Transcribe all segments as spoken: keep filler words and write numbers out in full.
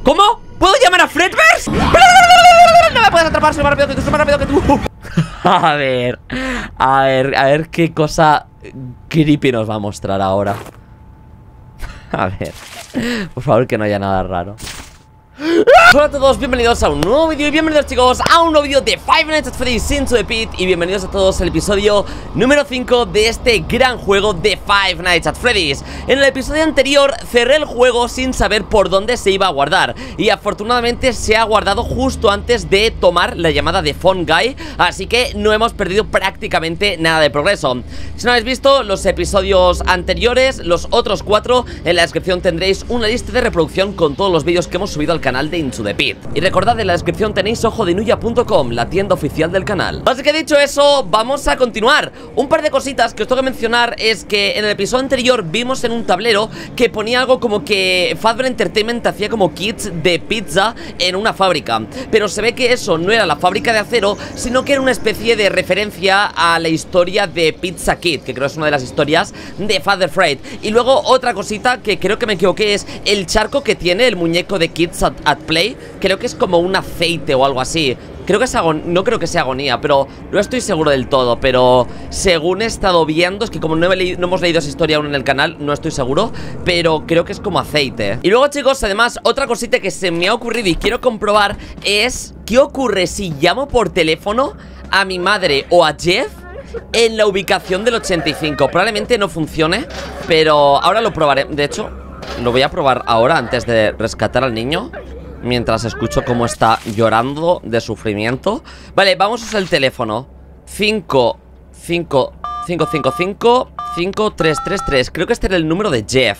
¿Cómo? ¿Puedo llamar a Fredbear's? No me puedes atrapar, soy más rápido que tú, soy más rápido que tú. A ver, a ver, a ver qué cosa creepy nos va a mostrar ahora. A ver, por favor que no haya nada raro. Hola a todos, bienvenidos a un nuevo vídeo y bienvenidos chicos a un nuevo vídeo de Five Nights at Freddy's Into the Pit. Y bienvenidos a todos al episodio número cinco de este gran juego de Five Nights at Freddy's. En el episodio anterior cerré el juego sin saber por dónde se iba a guardar, y afortunadamente se ha guardado justo antes de tomar la llamada de Phone Guy, así que no hemos perdido prácticamente nada de progreso. Si no habéis visto los episodios anteriores, los otros cuatro, en la descripción tendréis una lista de reproducción con todos los vídeos que hemos subido al canal de Into the Pit. Y recordad, en la descripción tenéis ojo de nuya punto com, la tienda oficial del canal. Así que dicho eso, vamos a continuar. Un par de cositas que os tengo que mencionar es que en el episodio anterior vimos en un tablero que ponía algo como que Fazbear Entertainment hacía como kits de pizza en una fábrica, pero se ve que eso no era la fábrica de acero, sino que era una especie de referencia a la historia de Pizza Kit, que creo es una de las historias de Father Fred. Y luego otra cosita que creo que me equivoqué es el charco que tiene el muñeco de Kids at, at Play. Creo que es como un aceite o algo así. Creo que es agonía, no creo que sea agonía, pero no estoy seguro del todo. Pero según he estado viendo, es que como no, he leído, no hemos leído esa historia aún en el canal, no estoy seguro, pero creo que es como aceite. Y luego chicos, además, otra cosita que se me ha ocurrido y quiero comprobar es ¿qué ocurre si llamo por teléfono a mi madre o a Jeff en la ubicación del ochenta y cinco? Probablemente no funcione, pero ahora lo probaré. De hecho, lo voy a probar ahora antes de rescatar al niño, mientras escucho cómo está llorando de sufrimiento. Vale, vamos a usar el teléfono. cinco cinco cinco cinco cinco cinco tres tres tres. Creo que este era el número de Jeff.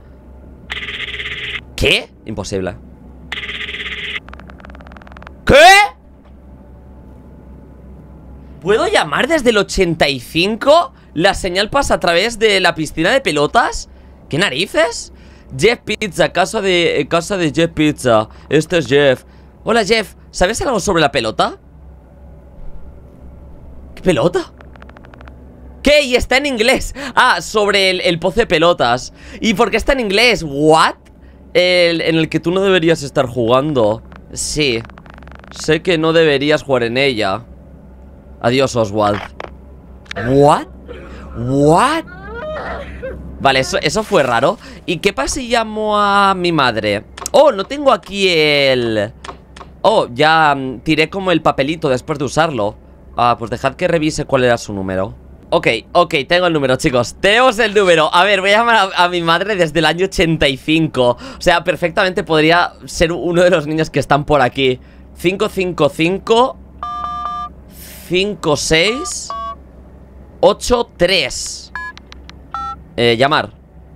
¿Qué? Imposible. ¿Qué? ¿Puedo llamar desde el ochenta y cinco? ¿La señal pasa a través de la piscina de pelotas? ¿Qué narices? Jeff Pizza, casa de, casa de Jeff Pizza. Este es Jeff. Hola Jeff, ¿sabes algo sobre la pelota? ¿Qué pelota? ¿Qué? Y está en inglés. Ah, sobre el, el pozo de pelotas. ¿Y por qué está en inglés? ¿What? El, en el que tú no deberías estar jugando. Sí. Sé que no deberías jugar en ella. Adiós, Oswald. ¿What? ¿What? Vale, eso, eso fue raro. ¿Y qué pasa si llamo a mi madre? Oh, no tengo aquí el... Oh, ya um, tiré como el papelito después de usarlo. Ah, pues dejad que revise cuál era su número. Ok, ok, tengo el número, chicos. Tenemos el número. A ver, voy a llamar a, a mi madre desde el año ochenta y cinco. O sea, perfectamente podría ser uno de los niños que están por aquí. Cinco cinco cinco cinco seis ocho tres. Eh, llamar.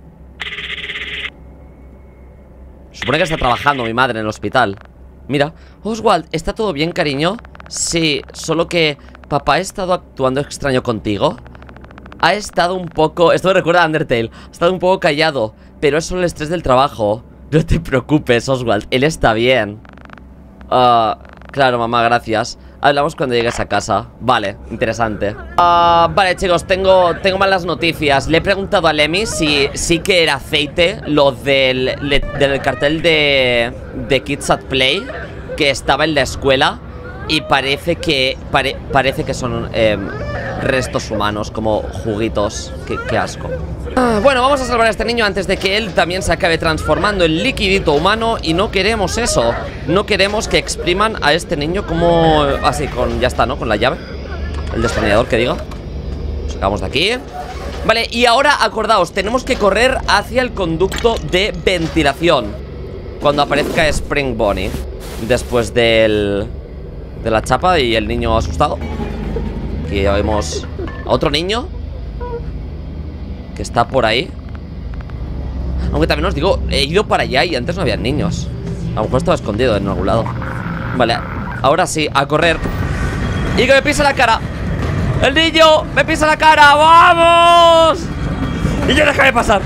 Supone que está trabajando mi madre en el hospital. Mira, Oswald, ¿está todo bien, cariño? Sí, solo que papá ha estado actuando extraño contigo. Ha estado un poco... Esto me recuerda a Undertale. Ha estado un poco callado, pero es solo el estrés del trabajo. No te preocupes, Oswald, él está bien. Ah, uh, claro, mamá, gracias. Hablamos cuando llegues a casa. Vale, interesante. uh, Vale, chicos, tengo, tengo malas noticias. Le he preguntado a Lemmy si sí que era aceite lo del, le, del cartel de, de Kids at Play que estaba en la escuela. Y parece que pare, parece que son eh, restos humanos, como juguitos. Qué, qué asco. ah, Bueno, vamos a salvar a este niño antes de que él también se acabe transformando en liquidito humano. Y no queremos eso. No queremos que expriman a este niño como... Así, con... Ya está, ¿no? Con la llave. El destornillador, que diga. Sacamos de aquí. Vale, y ahora acordaos, tenemos que correr hacia el conducto de ventilación cuando aparezca Spring Bonnie, después del... de la chapa y el niño asustado. Aquí ya vemos a otro niño que está por ahí. Aunque también os digo, he ido para allá y antes no había niños. A lo mejor estaba escondido en algún lado. Vale, ahora sí, a correr. Y que me pise la cara. El niño me pisa la cara. ¡Vamos! Y yo, déjame pasar.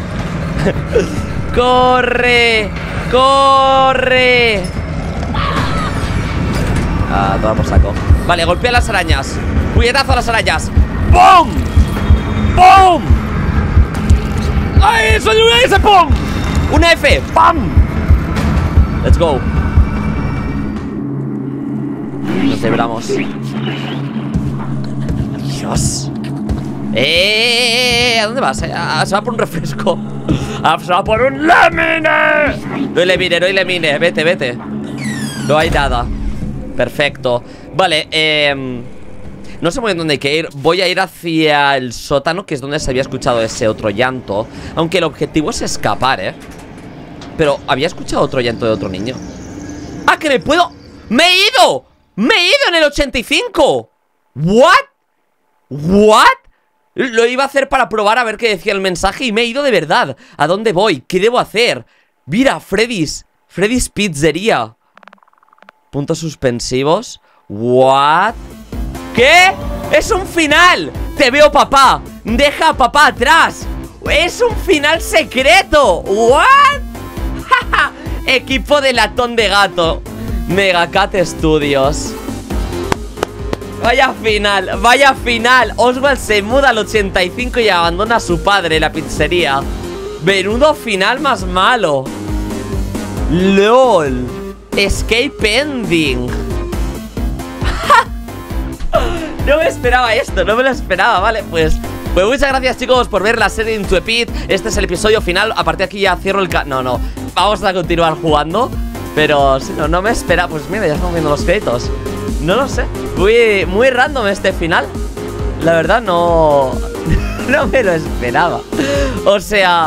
¡Corre! ¡Corre! Ah, toma por saco. Vale, golpea las arañas. Puñetazo a las arañas. ¡Pum! ¡Pum! ¡Ay, soy una S! ¡Pum! Una F. ¡Pam! Let's go. Nos libramos. Dios. ¡Eh! ¿A dónde vas? Ah, se va por un refresco. Ah, se va por un lemine. No hay lemine, no hay lemine. Vete, vete. No hay nada. Perfecto. Vale, eh... no sé muy bien dónde hay que ir. Voy a ir hacia el sótano, que es donde se había escuchado ese otro llanto. Aunque el objetivo es escapar, ¿eh? Pero había escuchado otro llanto de otro niño. ¡Ah, que me puedo! ¡Me he ido! ¡Me he ido en el ochenta y cinco! ¿What? ¿What? Lo iba a hacer para probar a ver qué decía el mensaje y me he ido de verdad. ¿A dónde voy? ¿Qué debo hacer? Mira, Freddy's Freddy's Pizzería. Puntos suspensivos. ¿What? ¿Qué? ¡Es un final! ¡Te veo, papá! ¡Deja a papá atrás! ¡Es un final secreto! ¿What? Equipo de latón de gato. Megacat Studios. Vaya final, vaya final. Oswald se muda al ochenta y cinco y abandona a su padre, la pizzería. Menudo final más malo. LOL. Escape ending. No me esperaba esto, no me lo esperaba, vale, pues Pues muchas gracias, chicos, por ver la serie Into the Pit. Este es el episodio final, a partir de aquí ya cierro el ca... No, no, vamos a continuar jugando. Pero si no, no me espera. Pues mira, ya estamos viendo los créditos. No lo sé, muy, muy random este final. La verdad no... no me lo esperaba. O sea...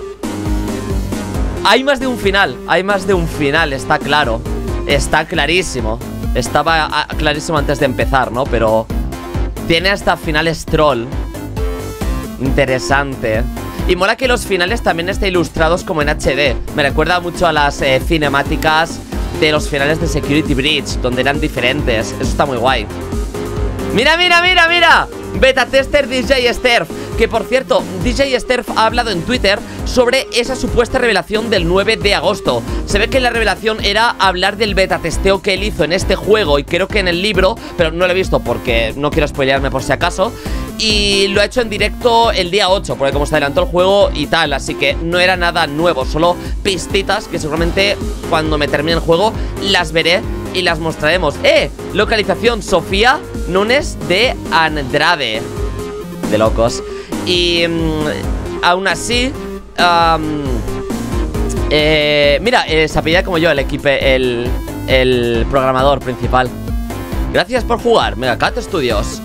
hay más de un final, hay más de un final, está claro. Está clarísimo. Estaba clarísimo antes de empezar, ¿no? Pero... tiene hasta finales troll. Interesante. Y mola que los finales también estén ilustrados como en H D. Me recuerda mucho a las eh, cinemáticas de los finales de Security Breach, donde eran diferentes. Eso está muy guay. Mira, mira, mira, mira. Beta tester D J Sterf. Que por cierto, D J Sterf ha hablado en Twitter sobre esa supuesta revelación del nueve de agosto. Se ve que la revelación era hablar del beta testeo que él hizo en este juego, y creo que en el libro, pero no lo he visto porque no quiero spoilearme por si acaso. Y lo ha hecho en directo el día ocho, porque como se adelantó el juego y tal, así que no era nada nuevo, solo pistitas que seguramente cuando me termine el juego las veré y las mostraremos. ¡Eh! Localización Sofía Núñez de Andrade. De locos. Y um, aún así um, eh, mira, eh, se apellida como yo el equipo, el, el programador principal. Gracias por jugar, Megacat Studios.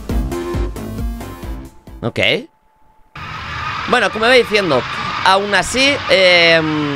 Ok. Bueno, como iba diciendo, aún así eh,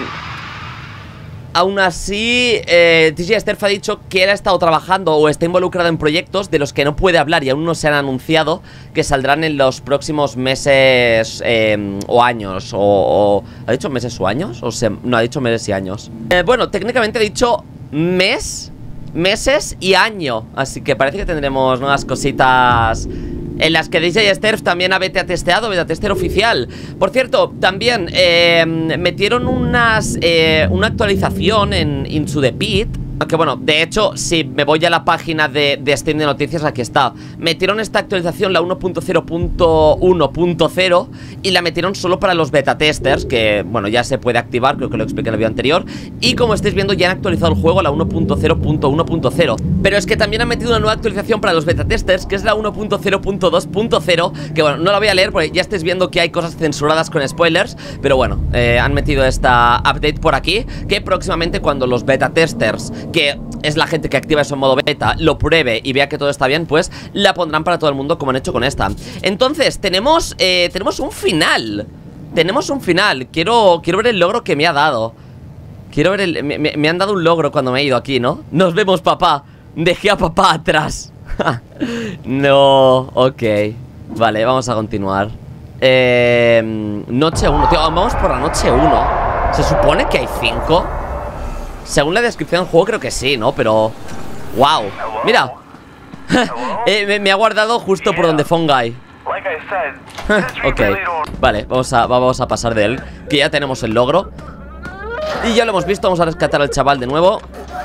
Aún así eh, D J Sterf ha dicho que él ha estado trabajando o está involucrado en proyectos de los que no puede hablar y aún no se han anunciado, que saldrán en los próximos meses eh, o años o, o... ¿ha dicho meses o años? O se... no, ha dicho meses y años. eh, Bueno, técnicamente ha dicho mes, meses y año. Así que parece que tendremos nuevas cositas en las que D J Sterf también ha beta testeado, beta tester oficial. Por cierto, también eh, metieron unas eh, una actualización en Into the Pit. Que bueno, de hecho, si me voy a la página de, de Steam de noticias, aquí está. Metieron esta actualización, la uno punto cero punto uno punto cero, y la metieron solo para los beta testers, que bueno, ya se puede activar, creo que lo expliqué en el vídeo anterior. Y como estáis viendo, ya han actualizado el juego a la uno punto cero punto uno punto cero. Pero es que también han metido una nueva actualización para los beta testers, que es la uno punto cero punto dos punto cero. Que bueno, no la voy a leer porque ya estáis viendo que hay cosas censuradas con spoilers. Pero bueno, eh, han metido esta update por aquí, que próximamente cuando los beta testers, que es la gente que activa eso en modo beta, lo pruebe y vea que todo está bien, pues la pondrán para todo el mundo, como han hecho con esta. Entonces, tenemos eh, tenemos un final. Tenemos un final. Quiero, quiero ver el logro que me ha dado. Quiero ver el... Me, me, me han dado un logro cuando me he ido aquí, ¿no? Nos vemos, papá. Dejé a papá atrás. No, ok. Vale, vamos a continuar. eh, Noche uno, tío, vamos por la noche uno. Se supone que hay cinco. Según la descripción del juego creo que sí, ¿no? Pero... wow. Mira. eh, me, me ha guardado justo por donde Fungi. Ok. Vale, vamos a, vamos a pasar de él, que ya tenemos el logro. Y ya lo hemos visto, vamos a rescatar al chaval de nuevo.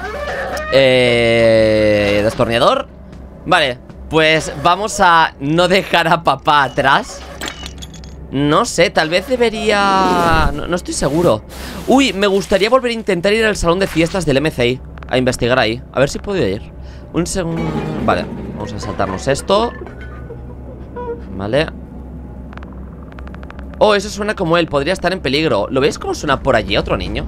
Eh... Destornillador. Vale, pues vamos a no dejar a papá atrás. No sé, tal vez debería... No, no estoy seguro. Uy, me gustaría volver a intentar ir al salón de fiestas del M C I, a investigar ahí. A ver si puedo ir. Un segundo... Vale, vamos a saltarnos esto. Vale. Oh, eso suena como él, podría estar en peligro. ¿Lo veis cómo suena por allí otro niño?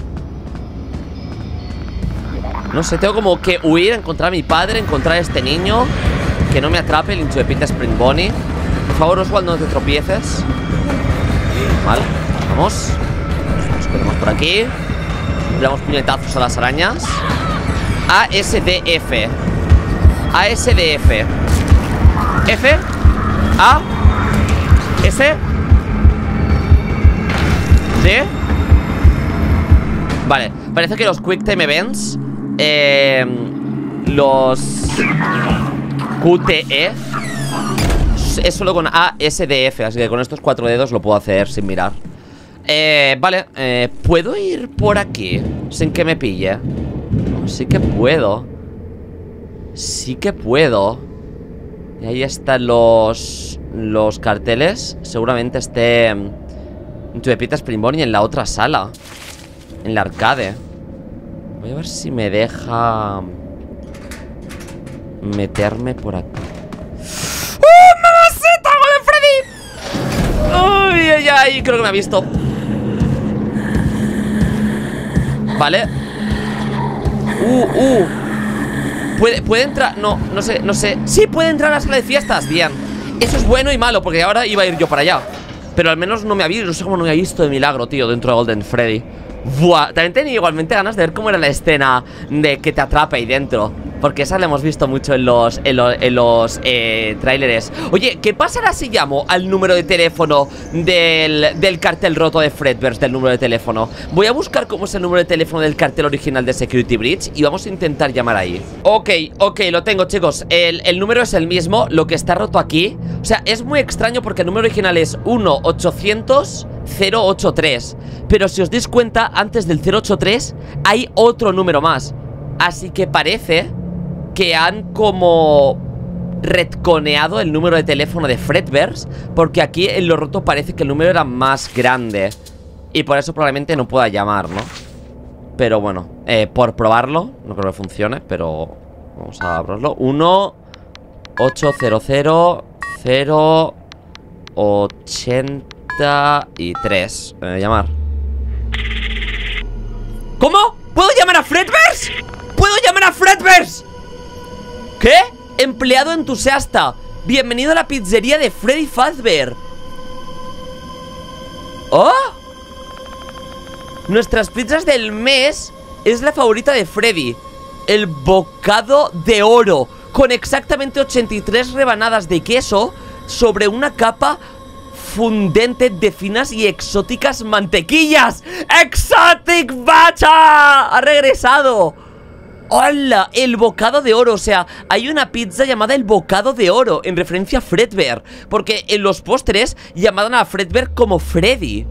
No sé, tengo como que huir, encontrar a mi padre, encontrar a este niño. Que no me atrape el hincho de Pita Spring Bonnie. Por favor, Oswald, no te tropieces. Vale, vamos. Nos ponemos por aquí. Le damos puñetazos a las arañas. A S D F. A S D F. F. A. S. D. Vale, parece que los Quick Time Events eh, los Q T E es solo con A S D F, así que con estos cuatro dedos lo puedo hacer sin mirar. eh, Vale, eh, ¿puedo ir por aquí sin que me pille? Oh, sí que puedo. Sí que puedo. Y ahí están los Los carteles. Seguramente esté en tu Pita Spring Bonnie en la otra sala, en la arcade. Voy a ver si me deja meterme por aquí. ¡Oh, mamacita! ¡Gol de Freddy! ¡Uy, ay, ay! Creo que me ha visto. Vale. Uh, uh ¿Puede, puede entrar? No, no sé, no sé. Sí, puede entrar a la sala de fiestas. Bien. Eso es bueno y malo, porque ahora iba a ir yo para allá. Pero al menos no me ha visto. No sé cómo no me ha visto de milagro, tío, dentro de Golden Freddy. Buah, también tenía igualmente ganas de ver cómo era la escena de que te atrape ahí dentro, porque esa la hemos visto mucho en los, en los, en los eh, tráileres. Oye, ¿qué pasará si llamo al número de teléfono del, del cartel roto de Fredbear's, del número de teléfono? Voy a buscar cómo es el número de teléfono del cartel original de Security Breach y vamos a intentar llamar ahí. Ok, ok, lo tengo, chicos. El, el número es el mismo, lo que está roto aquí. O sea, es muy extraño porque el número original es uno ochocientos cero ochenta y tres. Pero si os dais cuenta, antes del cero ochenta y tres hay otro número más. Así que parece que han como retconeado el número de teléfono de Fredbear's, porque aquí en lo roto parece que el número era más grande y por eso probablemente no pueda llamar, ¿no? Pero bueno, eh, por probarlo, no creo que funcione, pero vamos a abrirlo. Uno ocho cero cero cero ochenta y tres. eh, Llamar. ¿Cómo? ¿Puedo llamar a Fredbear's? ¿Puedo llamar a Fredbear's? ¿Qué? Empleado entusiasta. Bienvenido a la pizzería de Freddy Fazbear. ¿Oh? Nuestras pizzas del mes es la favorita de Freddy, el bocado de oro, con exactamente ochenta y tres rebanadas de queso sobre una capa fundente de finas y exóticas mantequillas. ¡Exotic Butter! ¡Ha regresado! ¡Hola! El bocado de oro. O sea, hay una pizza llamada el bocado de oro, en referencia a Fredbear, porque en los pósteres llamaban a Fredbear como Freddy.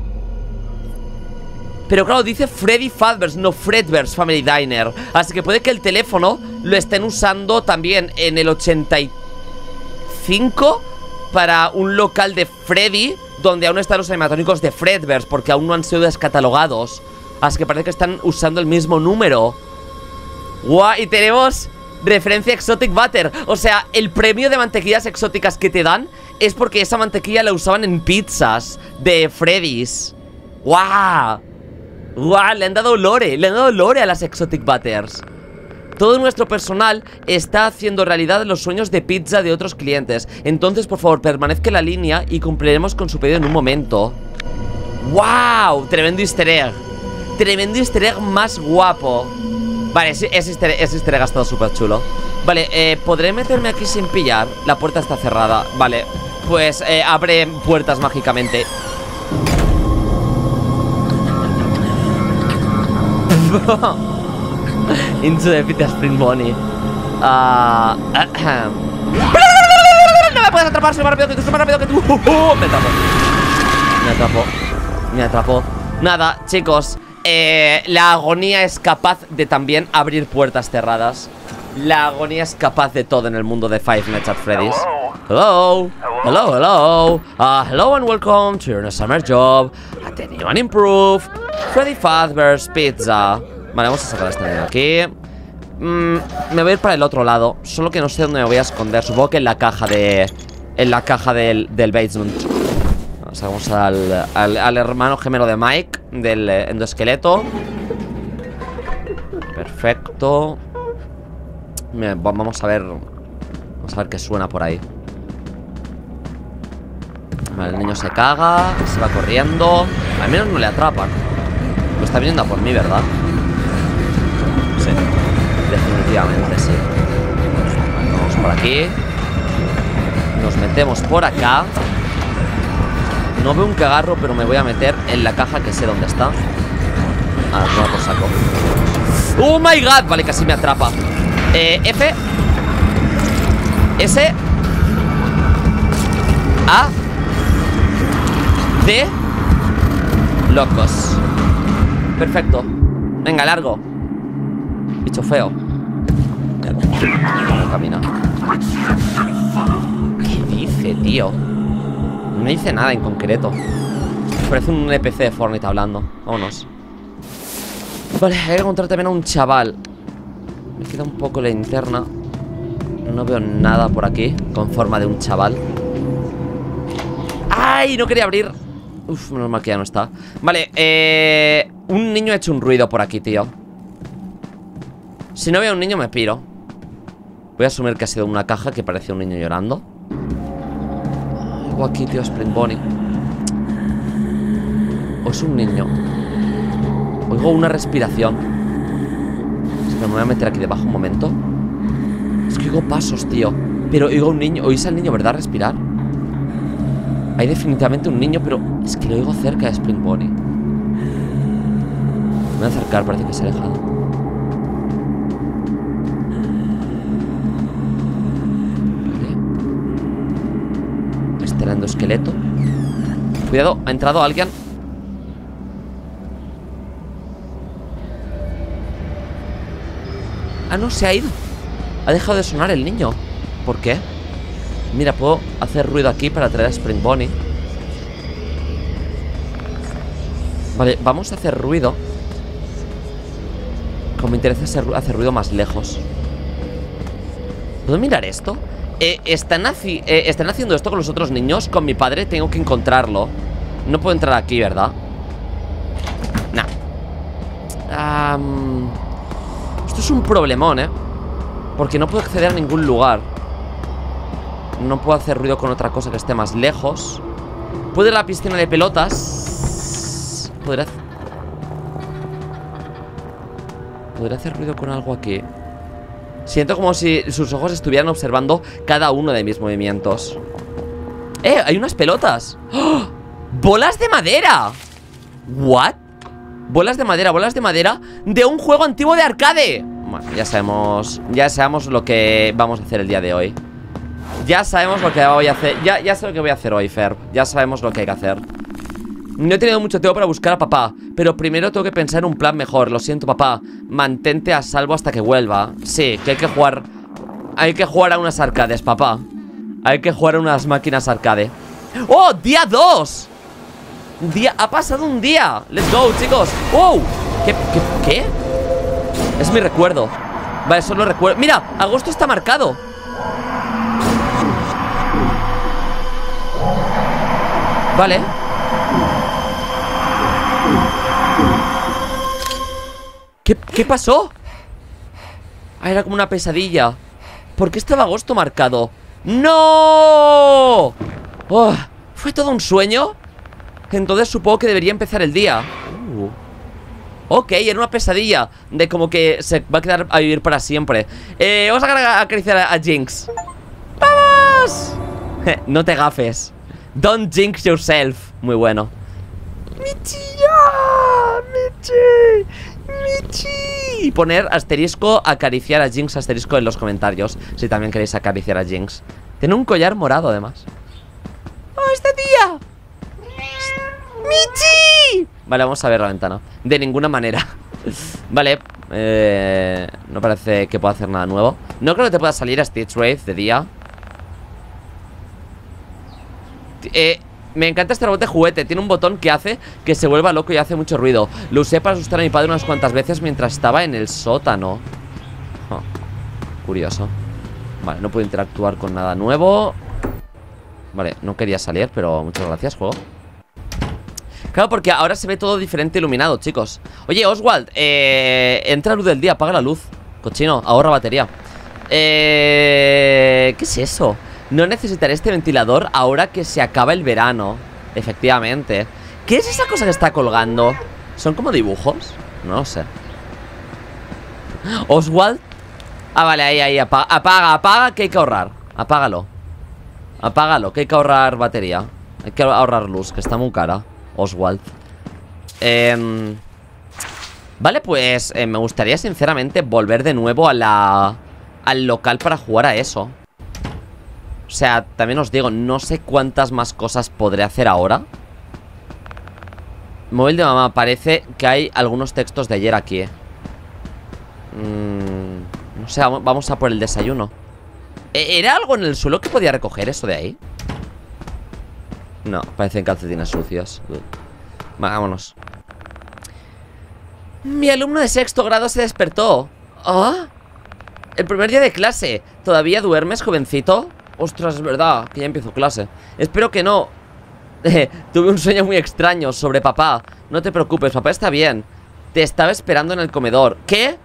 Pero claro, dice Freddy Fazbear's, no Fredbear's Family Diner. Así que puede que el teléfono lo estén usando también en el ochenta y cinco para un local de Freddy, donde aún están los animatrónicos de Fredbear's, porque aún no han sido descatalogados. Así que parece que están usando el mismo número. ¡Guau! Y tenemos referencia a Exotic Butter. O sea, el premio de mantequillas exóticas que te dan es porque esa mantequilla la usaban en pizzas de Freddy's. ¡Guau! ¡Guau! Le han dado lore, le han dado lore a las Exotic Butters. Todo nuestro personal está haciendo realidad los sueños de pizza de otros clientes. Entonces, por favor, permanezca en la línea y cumpliremos con su pedido en un momento. ¡Wow! Tremendo easter egg. Tremendo easter egg más guapo. Vale, ese easter egg, ese easter egg ha estado súper chulo. Vale, eh, ¿podré meterme aquí sin pillar? La puerta está cerrada. Vale, pues eh, abre puertas mágicamente. Into the Pita Spring Bonnie. uh, No me puedes atrapar, soy más rápido que tú, soy más rápido que tú. uh, uh, Me atrapó. Me atrapó. Me atrapó. Nada, chicos, eh, la agonía es capaz de también abrir puertas cerradas. La agonía es capaz de todo en el mundo de Five Nights at Freddy's. Hello. Hello. Hello, hello. Uh, hello and welcome to your summer job at the new and improved Freddy Fazbear's Pizza. Vale, vamos a sacar este de aquí. Mm, me voy a ir para el otro lado. Solo que no sé dónde me voy a esconder. Supongo que en la caja de... En la caja del, del basement. Vamos al, al, al hermano gemelo de Mike, del eh, endoesqueleto. Perfecto. Mira, vamos a ver. Vamos a ver qué suena por ahí. Vale, el niño se caga, se va corriendo. Al menos no le atrapan. Lo está viniendo a por mí, ¿verdad? Sí, definitivamente sí. Vale, vamos por aquí. Nos metemos por acá. No veo un cagarro, pero me voy a meter en la caja que sé dónde está. Ah, no por saco. ¡Oh my god! Vale, casi me atrapa. Eh, F S A D locos. Perfecto. Venga, largo. Bicho feo. No camina. ¿Qué dice, tío? No dice nada en concreto. Parece un N P C de Fortnite hablando. Vámonos. Vale, hay que encontrar también a un chaval. Me queda un poco la linterna. No veo nada por aquí con forma de un chaval. ¡Ay! No quería abrir. Uf, menos mal que ya no está. Vale, eh... un niño ha hecho un ruido por aquí, tío. Si no veo a un niño me piro. Voy a asumir que ha sido una caja que parecía un niño llorando. Algo aquí, tío, Spring Bonnie. O es un niño. Oigo una respiración. Así que me voy a meter aquí debajo un momento. Es que oigo pasos, tío. Pero oigo un niño. ¿Oís al niño, verdad, respirar? Hay definitivamente un niño, pero es que lo oigo cerca de Spring Bonnie. Me voy a acercar, parece que se ha alejado. Vale. Este endoesqueleto. Cuidado, ha entrado alguien. Ah, no, se ha ido. Ha dejado de sonar el niño. ¿Por qué? Mira, puedo hacer ruido aquí para traer a Spring Bonnie. Vale, vamos a hacer ruido. Como me interesa hacer, hacer ruido más lejos. ¿Puedo mirar esto? Eh, ¿están, haci eh, ¿Están haciendo esto con los otros niños? Con mi padre tengo que encontrarlo. No puedo entrar aquí, ¿verdad? Nah. um, Esto es un problemón, ¿eh? Porque no puedo acceder a ningún lugar. No puedo hacer ruido con otra cosa que esté más lejos. ¿Puedo ir a la piscina de pelotas? ¿Podría hacer... ¿Podría hacer ruido con algo aquí? Siento como si sus ojos estuvieran observando cada uno de mis movimientos. ¡Eh! ¡Hay unas pelotas! ¡Oh! ¡Bolas de madera! ¿What? Bolas de madera, bolas de madera de un juego antiguo de arcade. Bueno, ya sabemos. Ya sabemos lo que vamos a hacer el día de hoy. Ya sabemos lo que voy a hacer. Ya, ya sé lo que voy a hacer hoy, Fer. Ya sabemos lo que hay que hacer. No he tenido mucho tiempo para buscar a papá, pero primero tengo que pensar en un plan mejor. Lo siento, papá. Mantente a salvo hasta que vuelva. Sí, que hay que jugar. Hay que jugar a unas arcades, papá. Hay que jugar a unas máquinas arcade. ¡Oh! ¡Día dos! Día... Ha pasado un día. Let's go, chicos. ¡Oh! ¿Qué? ¿Qué? ¿Qué? Es mi recuerdo. Vale, solo recuerdo. Mira, agosto está marcado. Vale. ¿Qué, qué pasó? Ah, era como una pesadilla. ¿Por qué estaba agosto marcado? ¡No! Oh, ¿fue todo un sueño? Entonces supongo que debería empezar el día. uh. Ok, era una pesadilla de como que se va a quedar a vivir para siempre. eh, Vamos a acariciar a, a Jinx. ¡Vamos! No te gafes. Don't jinx yourself. Muy bueno. ¡Michi! ¡Michi! ¡Michi! Y poner asterisco, acariciar a Jinx, asterisco en los comentarios si también queréis acariciar a Jinx. Tiene un collar morado además. ¡Oh, esta tía! ¡Michi! Vale, vamos a ver la ventana. De ninguna manera. Vale, eh, no parece que pueda hacer nada nuevo. No creo que te pueda salir a Stitch Wraith de día. Eh, me encanta este robot de juguete. Tiene un botón que hace que se vuelva loco y hace mucho ruido. Lo usé para asustar a mi padre unas cuantas veces mientras estaba en el sótano. Oh, curioso. Vale, no puedo interactuar con nada nuevo. Vale, no quería salir, pero muchas gracias, juego. Claro, porque ahora se ve todo diferente iluminado, chicos. Oye, Oswald, eh, entra luz del día, apaga la luz. Cochino, ahorra batería. Eh, ¿Qué es eso? No necesitaré este ventilador ahora que se acaba el verano. Efectivamente. ¿Qué es esa cosa que está colgando? ¿Son como dibujos? No lo sé. Oswald. Ah, vale, ahí, ahí, apaga, apaga, apaga, que hay que ahorrar. Apágalo. Apágalo, que hay que ahorrar batería. Hay que ahorrar luz, que está muy cara. Oswald. eh, Vale, pues eh, me gustaría sinceramente volver de nuevo a la... al local para jugar a eso. O sea, también os digo, no sé cuántas más cosas podré hacer ahora. Móvil de mamá, parece que hay algunos textos de ayer aquí, eh. mm, No sé, vamos a por el desayuno. ¿Era algo en el suelo que podía recoger eso de ahí? No, parecen calcetines sucios. Vámonos. Mi alumno de sexto grado se despertó. ¿Ah? El primer día de clase. ¿Todavía duermes, jovencito? Ostras, es verdad, que ya empiezo clase. Espero que no. eh, Tuve un sueño muy extraño sobre papá. No te preocupes, papá está bien. Te estaba esperando en el comedor. ¿Qué?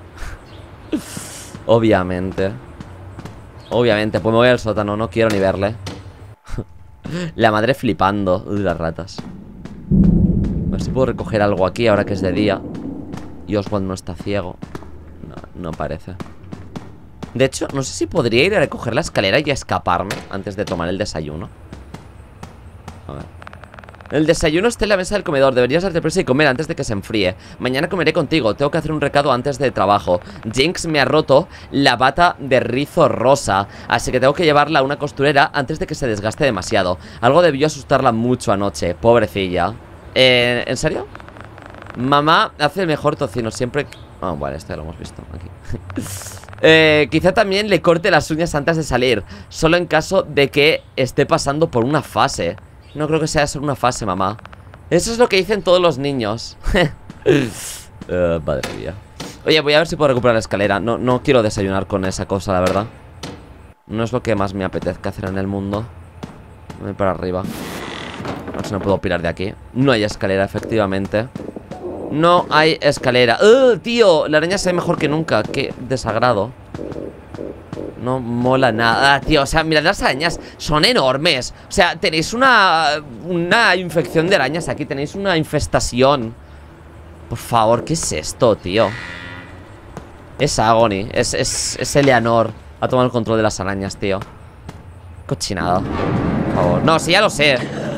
Obviamente. Obviamente, pues me voy al sótano, no quiero ni verle. La madre flipando. Uy, las ratas. A ver si puedo recoger algo aquí ahora que es de día. Y Oswald no está ciego. No, no parece. De hecho, no sé si podría ir a recoger la escalera y escaparme antes de tomar el desayuno. A ver. El desayuno está en la mesa del comedor. Deberías darte prisa y comer antes de que se enfríe. Mañana comeré contigo. Tengo que hacer un recado antes de trabajo. Jinx me ha roto la bata de rizo rosa, así que tengo que llevarla a una costurera antes de que se desgaste demasiado. Algo debió asustarla mucho anoche. Pobrecilla. eh, ¿En serio? Mamá hace el mejor tocino siempre... Ah, oh, vale, esto ya lo hemos visto aquí. eh, Quizá también le corte las uñas antes de salir, solo en caso de que esté pasando por una fase. No creo que sea solo una fase, mamá. Eso es lo que dicen todos los niños. uh, Madre mía. Oye, voy a ver si puedo recuperar la escalera. No, no quiero desayunar con esa cosa, la verdad. No es lo que más me apetezca hacer en el mundo. Voy para arriba. A ver si no puedo pirar de aquí. No hay escalera, efectivamente. No hay escalera. ¡Uh, tío! La araña se ve mejor que nunca. Qué desagrado. No mola nada, tío. O sea, mirad, las arañas son enormes. O sea, tenéis una Una infección de arañas aquí. Tenéis una infestación. Por favor, ¿qué es esto, tío? Es Agony. Es, es, es Eleanor. Ha tomado el control de las arañas, tío. Cochinada. Por favor. No, sí, ya lo sé.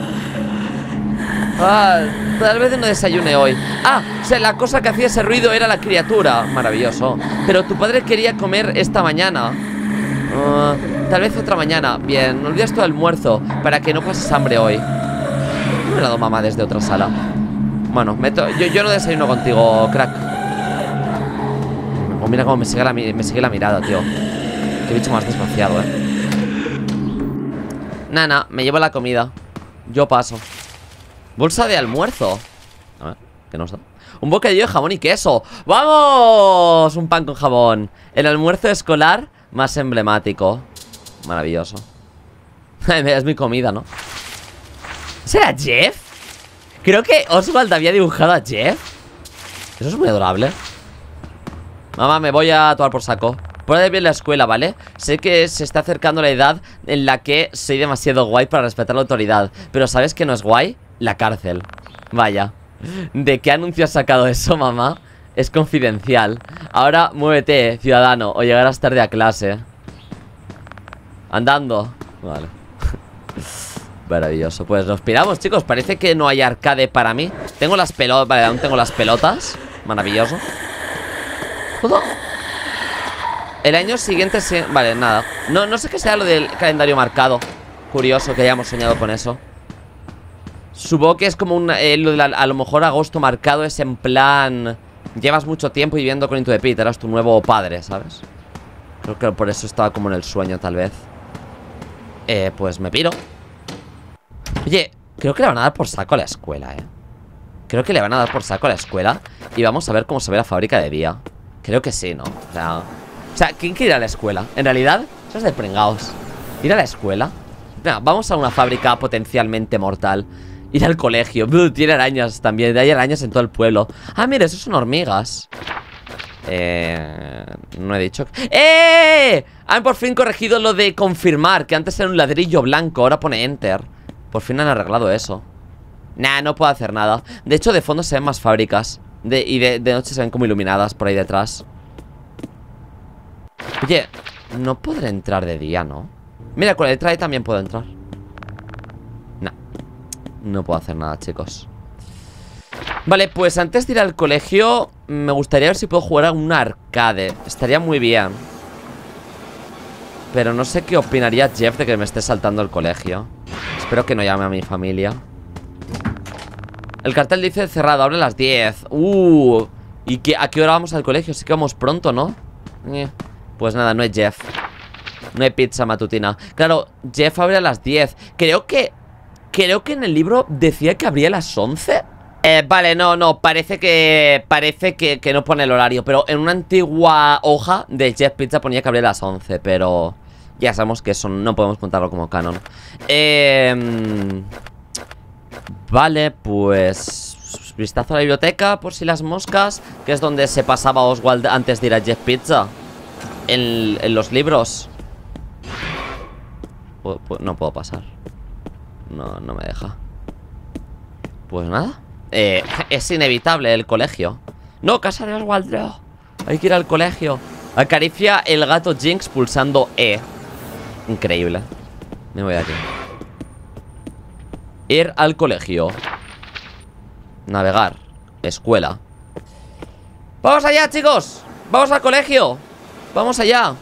Ah, tal vez no desayune hoy. Ah, o sea, la cosa que hacía ese ruido era la criatura. Maravilloso. Pero tu padre quería comer esta mañana. Uh, tal vez otra mañana. Bien, no olvides tu almuerzo para que no pases hambre hoy. Me he dado mamá desde otra sala. Bueno, meto, yo, yo no desayuno contigo, crack. Oh, mira cómo me sigue, la, me sigue la mirada, tío. Qué bicho más desgraciado, eh. Nana, me llevo la comida. Yo paso. Bolsa de almuerzo. A ver, ¿qué nos da? Un bocadillo de jamón y queso. ¡Vamos! Un pan con jamón. El almuerzo escolar más emblemático. Maravilloso. Es mi comida, ¿no? ¿Será Jeff? Creo que Oswald había dibujado a Jeff. Eso es muy adorable. Mamá, me voy a tomar por saco. Prueba bien la escuela, ¿vale? Sé que se está acercando la edad en la que soy demasiado guay para respetar la autoridad. Pero ¿sabes qué no es guay? La cárcel. Vaya. ¿De qué anuncio has sacado eso, mamá? Es confidencial. Ahora muévete, ciudadano, o llegarás tarde a clase. Andando. Vale. Maravilloso. Pues nos piramos, chicos. Parece que no hay arcade para mí. Tengo las pelotas. Vale, aún tengo las pelotas. Maravilloso. ¿Todo? El año siguiente se... Vale, nada. No, no sé qué sea lo del calendario marcado. Curioso que hayamos soñado con eso. Supongo que es como un... Eh, lo de la, a lo mejor agosto marcado es en plan... Llevas mucho tiempo viviendo con Into the Pit. Eras tu nuevo padre, ¿sabes? Creo que por eso estaba como en el sueño, tal vez. Eh, pues me piro. Oye, creo que le van a dar por saco a la escuela, eh Creo que le van a dar por saco a la escuela. Y vamos a ver cómo se ve la fábrica de día. Creo que sí, ¿no? O sea, o sea, ¿quién quiere ir a la escuela? En realidad, eso es de pringaos. Ir a la escuela. Venga, vamos a una fábrica potencialmente mortal. Ir al colegio. Buh, tiene arañas también. Hay arañas en todo el pueblo. Ah, mira, esos son hormigas. Eh... No he dicho... ¡Eh! Han por fin corregido lo de confirmar. Que antes era un ladrillo blanco, ahora pone enter. Por fin han arreglado eso. Nah, no puedo hacer nada. De hecho, de fondo se ven más fábricas de, Y de, de noche se ven como iluminadas por ahí detrás. Oye, no podré entrar de día, ¿no? Mira, con el traje también puedo entrar. Nah, no puedo hacer nada, chicos. Vale, pues antes de ir al colegio me gustaría ver si puedo jugar a un arcade. Estaría muy bien. Pero no sé qué opinaría Jeff de que me esté saltando el colegio. Espero que no llame a mi familia. El cartel dice cerrado, abre a las diez. Uh, ¿y qué, a qué hora vamos al colegio? Sí que vamos pronto, ¿no? Eh, pues nada, no es Jeff. No hay pizza matutina. Claro, Jeff abre a las diez. Creo que... Creo que en el libro decía que abría a las once. Eh, vale, no, no, parece que... Parece que, que no pone el horario. Pero en una antigua hoja de Jeff Pizza ponía que abría a las once. Pero... Ya sabemos que eso no podemos contarlo como canon. Eh... Vale, pues... Vistazo a la biblioteca, por si las moscas. Que es donde se pasaba Oswald antes de ir a Jeff Pizza. En, en los libros. No puedo pasar. No, no me deja. Pues nada. Eh, es inevitable el colegio. No, casa de Oswald, no. Hay que ir al colegio. Acaricia el gato Jinx pulsando E. Increíble. Me voy de aquí. Ir al colegio. Navegar. Escuela. ¡Vamos allá, chicos! ¡Vamos al colegio! ¡Vamos allá!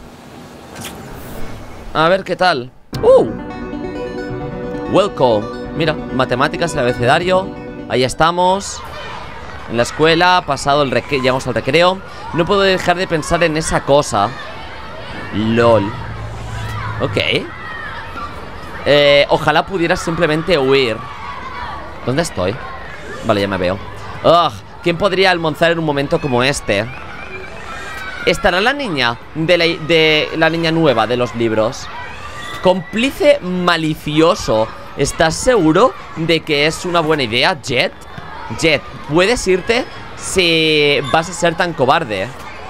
A ver qué tal. ¡Uh! Welcome. Mira, matemáticas, el abecedario. Ahí estamos. En la escuela, pasado el recreo. Llegamos al recreo. No puedo dejar de pensar en esa cosa. LOL. Ok. Eh, ojalá pudiera simplemente huir. ¿Dónde estoy? Vale, ya me veo. Ugh, ¿quién podría almorzar en un momento como este? ¿Estará la niña de la, de la niña nueva de los libros? Cómplice malicioso. ¿Estás seguro de que es una buena idea, Jet? Jet, puedes irte si vas a ser tan cobarde.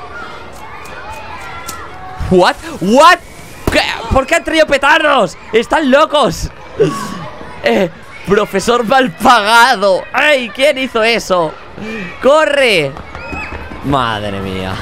¿What? ¿What? ¿Qué? ¿Por qué han traído petardos? ¡Están locos! Eh, profesor mal pagado. ¡Ay! ¿Quién hizo eso? ¡Corre! Madre mía.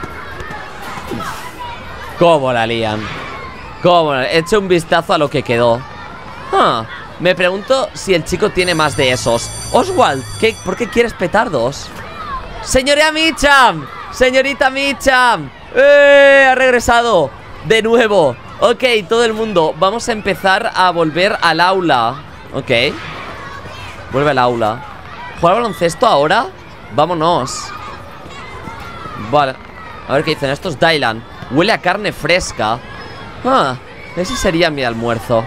¿Cómo la lían? ¿Cómo la... He hecho un vistazo a lo que quedó. Ah, me pregunto si el chico tiene más de esos. Oswald, ¿qué, ¿por qué quieres petardos? ¡Señorita Meacham! ¡Señorita Meacham! ¡Eh! Ha regresado de nuevo. Ok, todo el mundo, vamos a empezar a volver al aula. Ok. Vuelve al aula. ¿Jugar baloncesto ahora? Vámonos. Vale. A ver qué dicen estos. Dylan. Huele a carne fresca. Ah, ese sería mi almuerzo.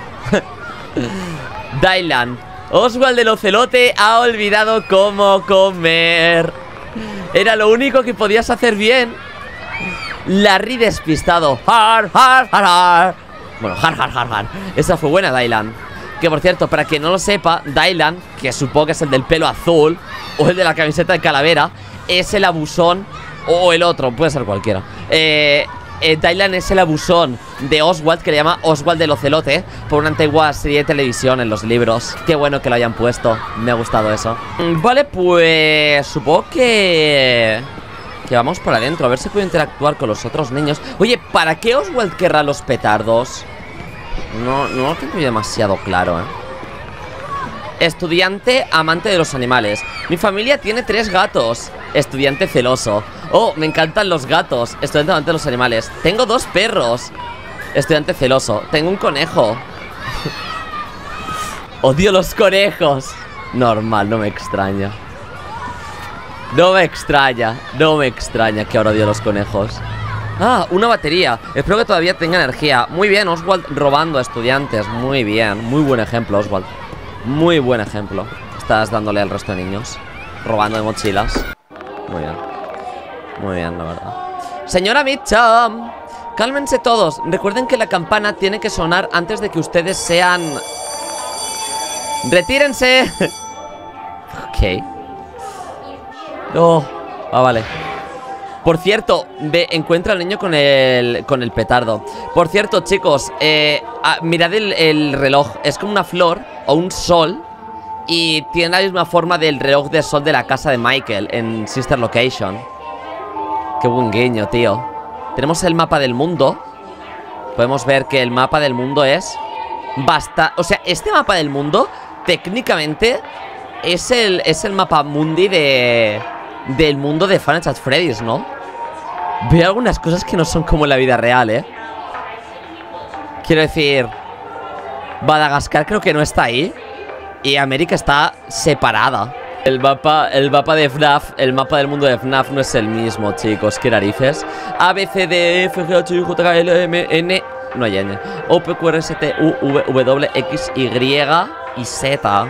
Dylan. Oswald el ocelote ha olvidado cómo comer. Era lo único que podías hacer bien. Larry despistado. Har, har, har, har. Bueno, har, har, har, har. Esa fue buena, Dylan. Que por cierto, para quien no lo sepa, Dylan, que supongo que es el del pelo azul o el de la camiseta de calavera, es el abusón. O el otro, puede ser cualquiera. Eh... Eh, Dylan es el abusón de Oswald, que le llama Oswald el ocelote, por una antigua serie de televisión en los libros. Qué bueno que lo hayan puesto, me ha gustado eso. mm, Vale, pues supongo que... Que vamos por adentro, a ver si puedo interactuar con los otros niños. Oye, ¿para qué Oswald querrá los petardos? No, no lo tengo demasiado claro, ¿eh? Estudiante amante de los animales. Mi familia tiene tres gatos. Estudiante celoso. Oh, me encantan los gatos. Estudiante amante de los animales. Tengo dos perros. Estudiante celoso. Tengo un conejo. Odio los conejos. Normal, no me extraña. No me extraña. No me extraña que ahora odio los conejos. Ah, una batería. Espero que todavía tenga energía. Muy bien, Oswald robando a estudiantes. Muy bien, muy buen ejemplo, Oswald. Muy buen ejemplo estás dándole al resto de niños, robando de mochilas. Muy bien. Muy bien, la verdad. Señora Mitchum, cálmense todos. Recuerden que la campana tiene que sonar antes de que ustedes sean... ¡Retírense! Ok. No. Ah, vale. Por cierto, ve, encuentra al niño con el, con el petardo. Por cierto, chicos, eh, ah, mirad el, el reloj. Es como una flor o un sol. Y tiene la misma forma del reloj de sol de la casa de Michael en Sister Location. Qué buen guiño, tío. Tenemos el mapa del mundo. Podemos ver que el mapa del mundo es basta... O sea, este mapa del mundo técnicamente es el, es el mapa mundi de... del mundo de Five Nights at Freddy's, ¿no? Veo algunas cosas que no son como en la vida real, ¿eh? Quiero decir, Madagascar creo que no está ahí. Y América está separada. El mapa, el mapa de F NAF, el mapa del mundo de F NAF no es el mismo, chicos. Qué narices. A, B, C, D, E, F, G, H, I, J, K, L, M, N... No hay N. O, P, Q, R, S, T, U, V, W, X, Y y Z.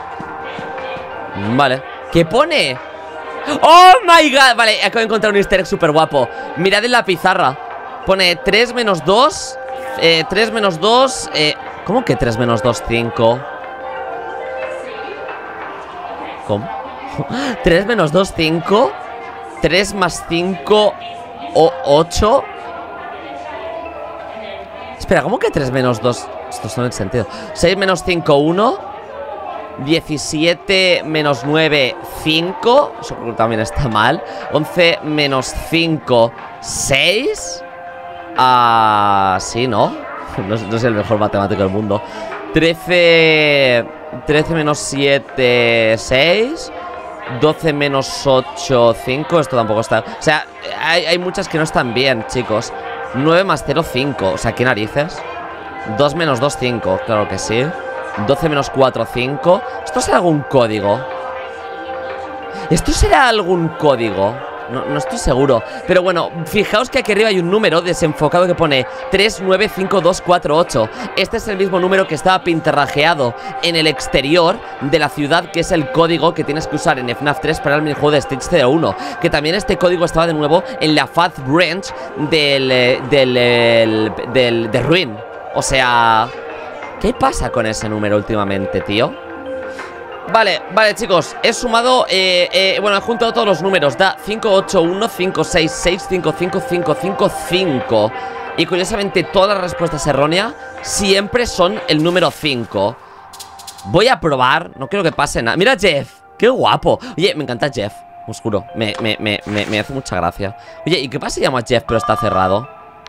Vale. ¿Qué pone? ¡Oh, my God! Vale, acabo de encontrar un easter egg súper guapo. Mirad en la pizarra. Pone tres menos dos eh, tres menos dos eh, ¿cómo que tres menos dos? cinco. ¿Cómo? tres menos dos, cinco. tres más cinco, ocho. Espera, ¿cómo que tres menos dos? Esto no tiene sentido. seis menos cinco, uno. diecisiete menos nueve, cinco. Eso también está mal. once menos cinco, seis. Ah, sí, ¿no? No, no es el mejor matemático del mundo. trece trece menos siete, seis. doce menos ocho, cinco. Esto tampoco está... O sea, hay, hay muchas que no están bien, chicos. nueve más cero, cinco. O sea, ¿qué narices? dos menos dos, cinco. Claro que sí. doce menos cuatro, cinco. ¿Esto será algún código? ¿Esto será algún código? No, no estoy seguro. Pero bueno, fijaos que aquí arriba hay un número desenfocado que pone tres nueve cinco dos cuatro ocho. Este es el mismo número que estaba pintarrajeado en el exterior de la ciudad, que es el código que tienes que usar en F NAF tres para el minijuego de Stage cero uno. Que también este código estaba de nuevo en la Fat Branch del... del... del... del... de Ruin. O sea... ¿qué pasa con ese número últimamente, tío? Vale, vale, chicos. He sumado, eh, eh, bueno, he juntado todos los números. Da cinco, ocho, uno, cinco, seis, seis, cinco, cinco, cinco, cinco, cinco. Y curiosamente todas las respuestas erróneas siempre son el número cinco. Voy a probar, no quiero que pase nada. Mira Jeff, qué guapo. Oye, me encanta Jeff, os juro, me, me, me, me, me hace mucha gracia. Oye, ¿y qué pasa si llamo a Jeff pero está cerrado?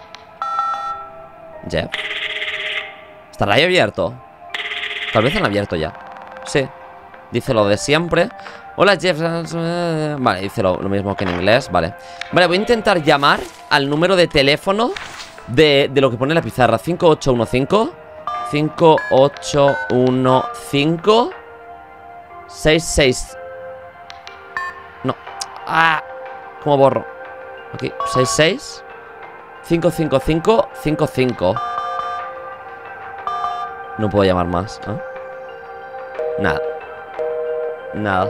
Jeff, ¿estará ahí abierto? Tal vez han abierto ya. Sí. Dice lo de siempre. Hola Jeff. Vale, dice lo, lo mismo que en inglés. Vale. Vale, voy a intentar llamar al número de teléfono de, de lo que pone en la pizarra. Cinco ocho uno cinco cinco ocho uno cinco seis seis. No. Ah, ¿cómo borro? Aquí, seis seis cinco cinco cinco cinco cinco. No puedo llamar más, ¿eh? Nada. Nada.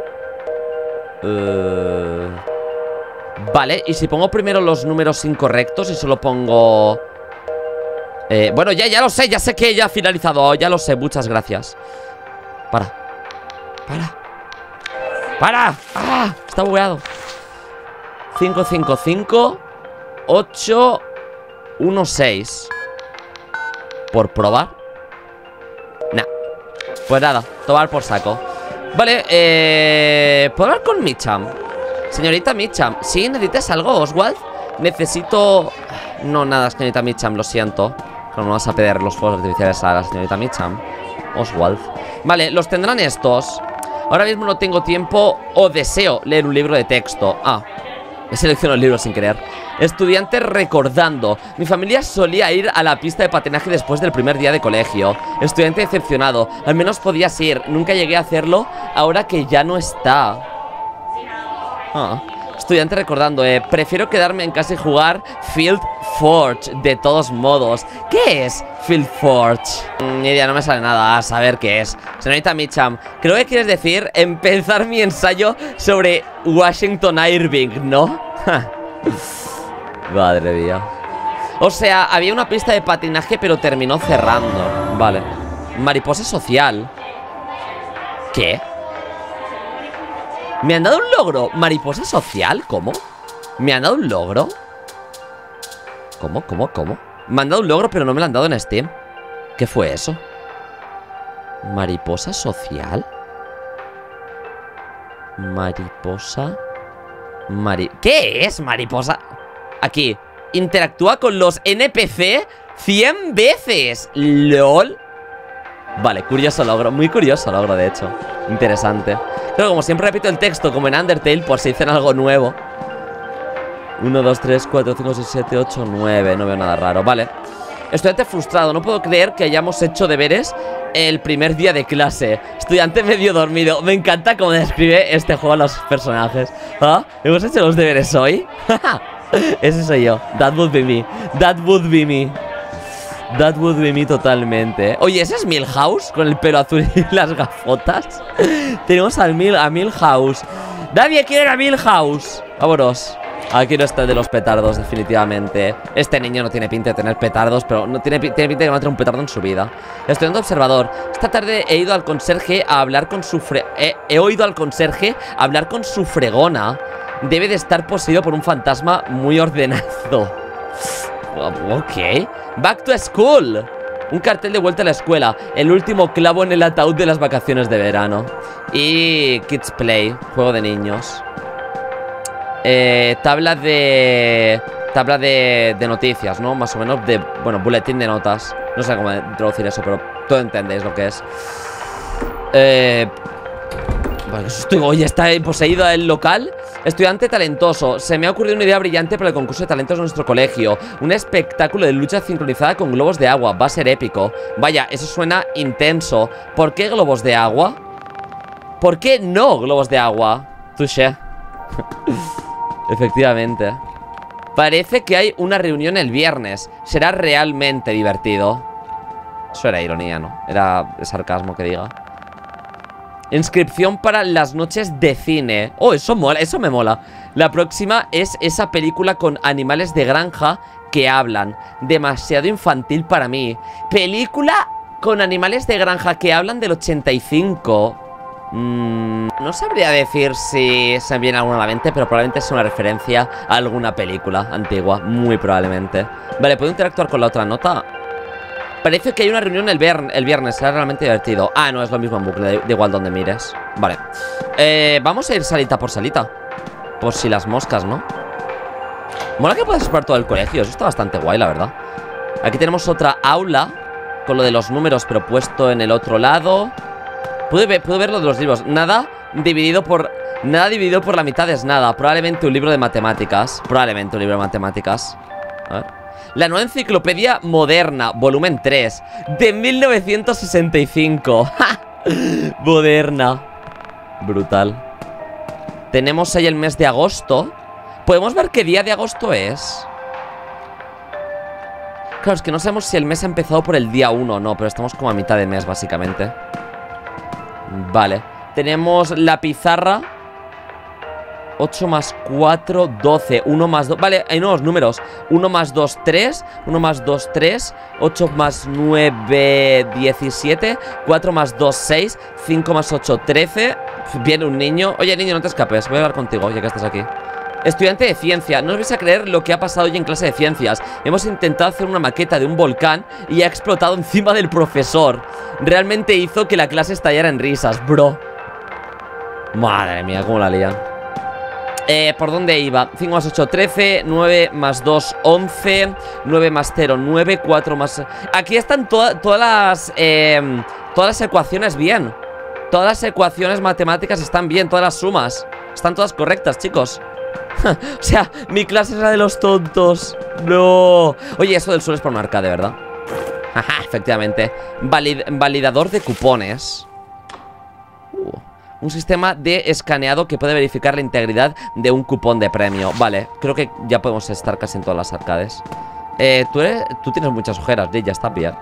uh... Vale, y si pongo primero los números incorrectos y solo pongo... Eh, bueno, ya, ya lo sé, ya sé que ya ha finalizado. Ya lo sé, muchas gracias. Para. Para. ¡Para! ¡Ah! Está bugueado. cinco cinco cinco ocho uno seis. ¿Por probar? Nah. Pues nada, tomar por saco. Vale, eh... ¿puedo hablar con Mitchum? Señorita Mitchum. ¿Sí? ¿Necesitas algo, Oswald? Necesito... No, nada, señorita Mitchum, lo siento. No me vas a pedir los fuegos artificiales a la señorita Mitchum. Oswald. Vale, los tendrán estos. Ahora mismo no tengo tiempo o deseo leer un libro de texto. Ah, he seleccionado el libro sin querer. Estudiante recordando. Mi familia solía ir a la pista de patinaje después del primer día de colegio. Estudiante decepcionado. Al menos podías ir. Nunca llegué a hacerlo ahora que ya no está. Ah. Estudiante recordando, eh, prefiero quedarme en casa y jugar Field Forge, de todos modos. ¿Qué es Field Forge? Mm, ni idea, no me sale nada. A saber qué es. Señorita Mitcham, creo que quieres decir empezar mi ensayo sobre Washington Irving, ¿no? Madre mía. O sea, había una pista de patinaje, pero terminó cerrando. Vale. Mariposa social. ¿Qué? ¿Me han dado un logro? ¿Mariposa social? ¿Cómo? ¿Me han dado un logro? ¿Cómo? ¿Cómo? ¿Cómo? Me han dado un logro, pero no me lo han dado en Steam. ¿Qué fue eso? ¿Mariposa social? Mariposa... Mari... ¿Qué es mariposa? Aquí. Interactúa con los N P C cien veces. LOL. Vale, curioso logro. Muy curioso logro, de hecho. Interesante. Pero como siempre repito el texto, como en Undertale, por si dicen algo nuevo. uno, dos, tres, cuatro, cinco, seis, siete, ocho, nueve. No veo nada raro, vale. Estudiante frustrado, no puedo creer que hayamos hecho deberes el primer día de clase. Estudiante medio dormido. Me encanta cómo describe este juego a los personajes. ¿Ah? ¿Hemos hecho los deberes hoy? Ese soy yo. That would be me. That would be me. That would be me totalmente. Oye, ¿ese es Milhouse? Con el pelo azul y las gafotas. Tenemos al Mil, a Milhouse. Nadie quiere a Milhouse. Vámonos. Aquí no está el de los petardos, definitivamente. Este niño no tiene pinta de tener petardos, pero no tiene, tiene pinta de que no va a tener un petardo en su vida. Estudiante observador. Esta tarde he ido al conserje a hablar con su fre... He, he oído al conserje a hablar con su fregona. Debe de estar poseído por un fantasma muy ordenado. Ok. Back to school. Un cartel de vuelta a la escuela. El último clavo en el ataúd de las vacaciones de verano. Y Kids Play, juego de niños. Eh, tabla de... Tabla de, de noticias, ¿no? Más o menos de... Bueno, boletín de notas. No sé cómo traducir eso, pero todo entendéis lo que es. Eh... Vale, estoy... Oye, ¿está poseído el local? Estudiante talentoso. Se me ha ocurrido una idea brillante para el concurso de talentos de nuestro colegio. Un espectáculo de lucha sincronizada con globos de agua. Va a ser épico. Vaya, eso suena intenso. ¿Por qué globos de agua? ¿Por qué no globos de agua? Touché. Efectivamente. Parece que hay una reunión el viernes. Será realmente divertido. Eso era ironía, ¿no? Era sarcasmo que diga. Inscripción para las noches de cine. Oh, eso mola, eso me mola. La próxima es esa película con animales de granja que hablan. Demasiado infantil para mí. Película con animales de granja que hablan del ochenta y cinco. Mm, no sabría decir si se me viene alguna a la mente, pero probablemente es una referencia a alguna película antigua. Muy probablemente. Vale, ¿puedo interactuar con la otra nota? Parece que hay una reunión el, el viernes. Será realmente divertido. Ah, no, es lo mismo en bucle, de igual donde mires. Vale, eh, vamos a ir salita por salita. Por si las moscas, ¿no? Mola que puedas explorar todo el colegio. Eso está bastante guay, la verdad. Aquí tenemos otra aula con lo de los números, pero puesto en el otro lado. Puedo ver, puedo ver lo de los libros. Nada dividido por... Nada dividido por la mitad es nada. Probablemente un libro de matemáticas. Probablemente un libro de matemáticas. A ver. La nueva enciclopedia moderna, volumen tres, de mil novecientos sesenta y cinco. Moderna. Brutal. Tenemos ahí el mes de agosto. ¿Podemos ver qué día de agosto es? Claro, es que no sabemos si el mes ha empezado por el día uno o no, pero estamos como a mitad de mes, básicamente. Vale. Tenemos la pizarra. ocho más cuatro, doce. uno más dos. Vale, hay nuevos números. uno más dos, tres. uno más dos, tres. ocho más nueve, diecisiete. cuatro más dos, seis. cinco más ocho, trece. Viene un niño. Oye, niño, no te escapes. Voy a hablar contigo, ya que estás aquí. Estudiante de ciencia. No os vais a creer lo que ha pasado hoy en clase de ciencias. Hemos intentado hacer una maqueta de un volcán y ha explotado encima del profesor. Realmente hizo que la clase estallara en risas, bro. Madre mía, cómo la lían. Eh, ¿por dónde iba? cinco más ocho, trece. nueve más dos, once. nueve más cero, nueve. cuatro más... Aquí están to todas las... Eh, todas las ecuaciones bien. Todas las ecuaciones matemáticas están bien. Todas las sumas están todas correctas, chicos. O sea, mi clase es la de los tontos. No. Oye, eso del suelo es por un arcade, ¿verdad? Ajá, efectivamente. Valid validador de cupones. uh. Un sistema de escaneado que puede verificar la integridad de un cupón de premio. Vale, creo que ya podemos estar casi en todas las arcades. Eh, tú, eres, tú tienes muchas ojeras, ya está bien.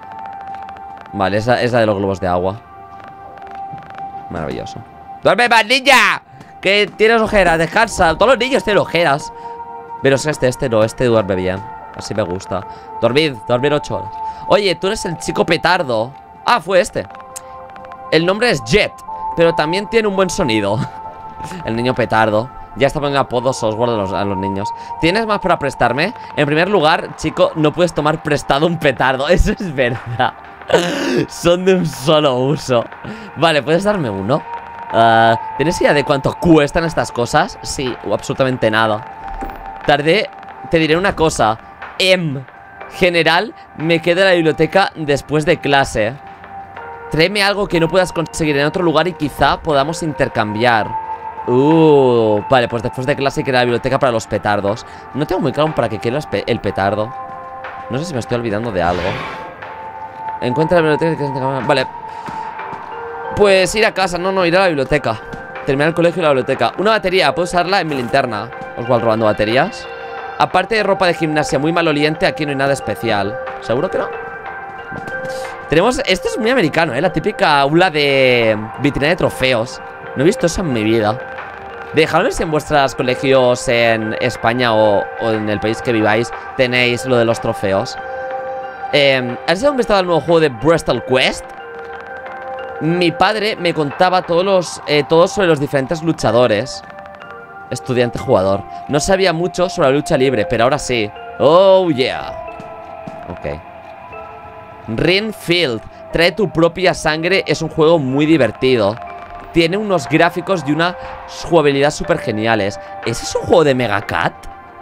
Vale, esa es la de los globos de agua. Maravilloso. ¡Duerme más, niña! Que tienes ojeras, descansa. Todos los niños tienen ojeras. Pero es este, este no, este duerme bien. Así me gusta. Dormid, dormir ocho horas. Oye, tú eres el chico petardo. Ah, fue este. El nombre es Jet, pero también tiene un buen sonido. El niño petardo. Ya está poniendo apodos Oswald a los, a los niños. ¿Tienes más para prestarme? En primer lugar, chico, no puedes tomar prestado un petardo. Eso es verdad. Son de un solo uso. Vale, ¿puedes darme uno? Uh, ¿Tienes idea de cuánto cuestan estas cosas? Sí, absolutamente nada. Tardé, te diré una cosa. En general, me quedo en la biblioteca después de clase. Tráeme algo que no puedas conseguir en otro lugar y quizá podamos intercambiar. Uh, vale, pues después de clase hay que ir a la biblioteca para los petardos. No tengo muy claro para qué quiero el petardo. No sé si me estoy olvidando de algo. Encuentra la biblioteca. Vale. Pues ir a casa, no, no, ir a la biblioteca. Terminar el colegio y la biblioteca. Una batería, puedo usarla en mi linterna. Oswald robando baterías. Aparte de ropa de gimnasia muy maloliente, aquí no hay nada especial. ¿Seguro que no? Tenemos, esto es muy americano, ¿eh? La típica aula de vitrina de trofeos. No he visto eso en mi vida. Dejadme si en vuestros colegios en España o, o en el país que viváis tenéis lo de los trofeos. Eh, ¿Has dado un vistazo al nuevo juego de Bristol Quest? Mi padre me contaba todos los, eh, todo sobre los diferentes luchadores. Estudiante jugador. No sabía mucho sobre la lucha libre, pero ahora sí. Oh yeah. Ok. Ringfield, trae tu propia sangre. Es un juego muy divertido. Tiene unos gráficos y una jugabilidad súper geniales. ¿Ese es un juego de Megacat?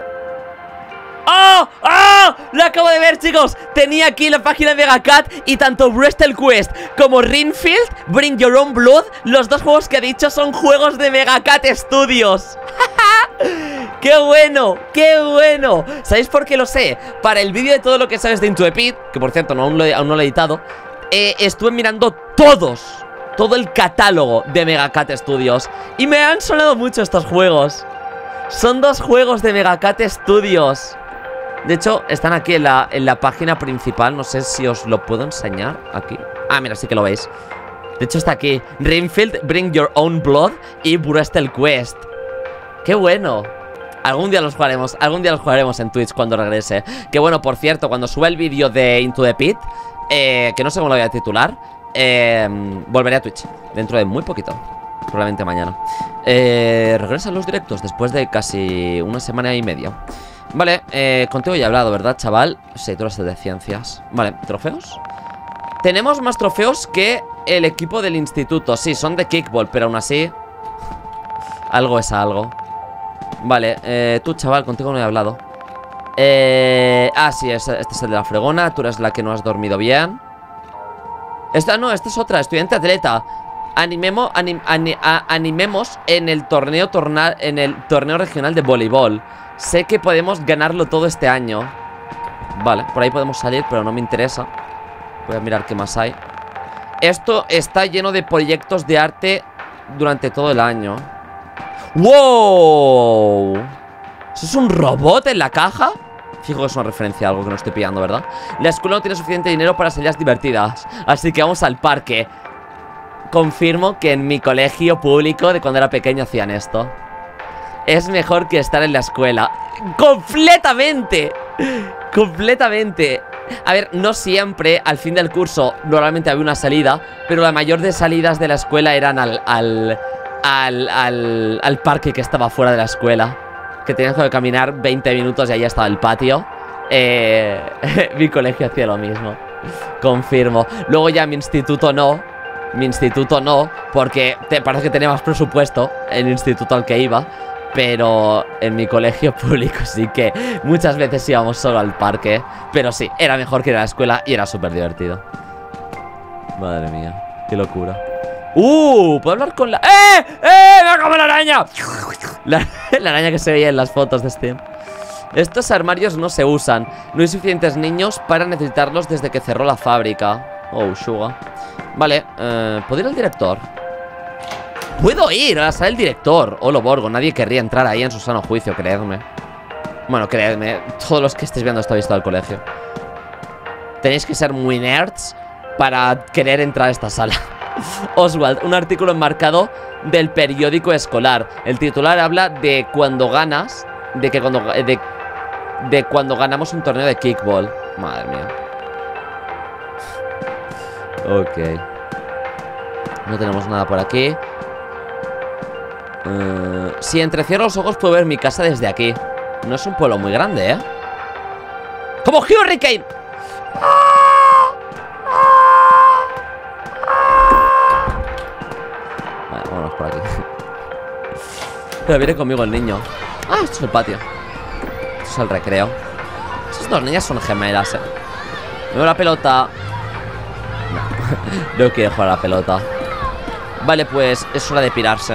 ¡Oh! ¡Oh! Lo acabo de ver, chicos. Tenía aquí la página de Megacat. Y tanto Bristol Quest como Ringfield, Bring Your Own Blood, los dos juegos que he dicho son juegos de Megacat Studios. ¡Qué bueno! ¡Qué bueno! ¿Sabéis por qué lo sé? Para el vídeo de todo lo que sabes de Into the Pit, que por cierto no, aún, lo he, aún no lo he editado, eh, estuve mirando todos Todo el catálogo de Megacat Studios y me han sonado mucho estos juegos. Son dos juegos de Megacat Studios. De hecho, están aquí en la, en la página principal. No sé si os lo puedo enseñar aquí. Ah, mira, sí que lo veis. De hecho está aquí Ringfield, Bring Your Own Blood y Bristol Quest. ¡Qué bueno! Algún día los jugaremos, algún día los jugaremos en Twitch cuando regrese. Que bueno, por cierto, cuando suba el vídeo de Into the Pit, eh, que no sé cómo lo voy a titular, eh, volveré a Twitch dentro de muy poquito, probablemente mañana. eh, Regresan los directos después de casi una semana y media. Vale, eh, contigo ya he hablado, ¿verdad, chaval? Sí, tú eres de ciencias. Vale, ¿trofeos? Tenemos más trofeos que el equipo del instituto. Sí, son de kickball, pero aún así algo es algo. Vale, eh, tú, chaval, contigo no he hablado. eh, Ah, sí, este, este es el de la fregona. Tú eres la que no has dormido bien. Esta no, esta es otra, estudiante atleta. Animemo, anim, ani, a, animemos en el torneo torna, en el torneo regional de voleibol. Sé que podemos ganarlo todo este año. Vale, por ahí podemos salir, pero no me interesa. Voy a mirar qué más hay. Esto está lleno de proyectos de arte durante todo el año. ¡Wow! ¿Eso es un robot en la caja? Fijo que es una referencia a algo que no estoy pillando, ¿verdad? La escuela no tiene suficiente dinero para salidas divertidas, así que vamos al parque. Confirmo que en mi colegio público de cuando era pequeño hacían esto. Es mejor que estar en la escuela. ¡Completamente! ¡Completamente! A ver, no siempre, al fin del curso normalmente había una salida, pero la mayor de salidas de la escuela eran al... al Al, al, al parque que estaba fuera de la escuela, que tenías que caminar veinte minutos y ahí estaba el patio. eh, Mi colegio hacía lo mismo. Confirmo. Luego ya mi instituto no. Mi instituto no, porque te parece que tenía más presupuesto el instituto al que iba. Pero en mi colegio público sí que muchas veces íbamos solo al parque. Pero sí, era mejor que ir a la escuela y era súper divertido. Madre mía, qué locura. ¡Uh! ¿Puedo hablar con la...? ¡Eh! ¡Eh! ¡Me como la araña! La, la araña que se veía en las fotos de Steam. Estos armarios no se usan. No hay suficientes niños para necesitarlos desde que cerró la fábrica. Oh, sugar. Vale, eh, ¿puedo ir al director? puedo ir a la sala del director. Olo Borgo, nadie querría entrar ahí en su sano juicio, creedme. Bueno, creedme, todos los que estéis viendo esta vista del colegio. Tenéis que ser muy nerds para querer entrar a esta sala. Oswald, un artículo enmarcado del periódico escolar. El titular habla de cuando ganas, de que cuando de, de cuando ganamos un torneo de kickball. Madre mía. Ok. No tenemos nada por aquí. uh, Si entrecierro los ojos puedo ver mi casa desde aquí. No es un pueblo muy grande, ¿eh? ¡Como Hurricane! Vale, vámonos por aquí. Pero viene conmigo el niño. Ah, esto es el patio. Esto es el recreo. Esas dos niñas son gemelas, ¿eh? Me veo la pelota. No, no quiero jugar a la pelota. Vale, pues es hora de pirarse.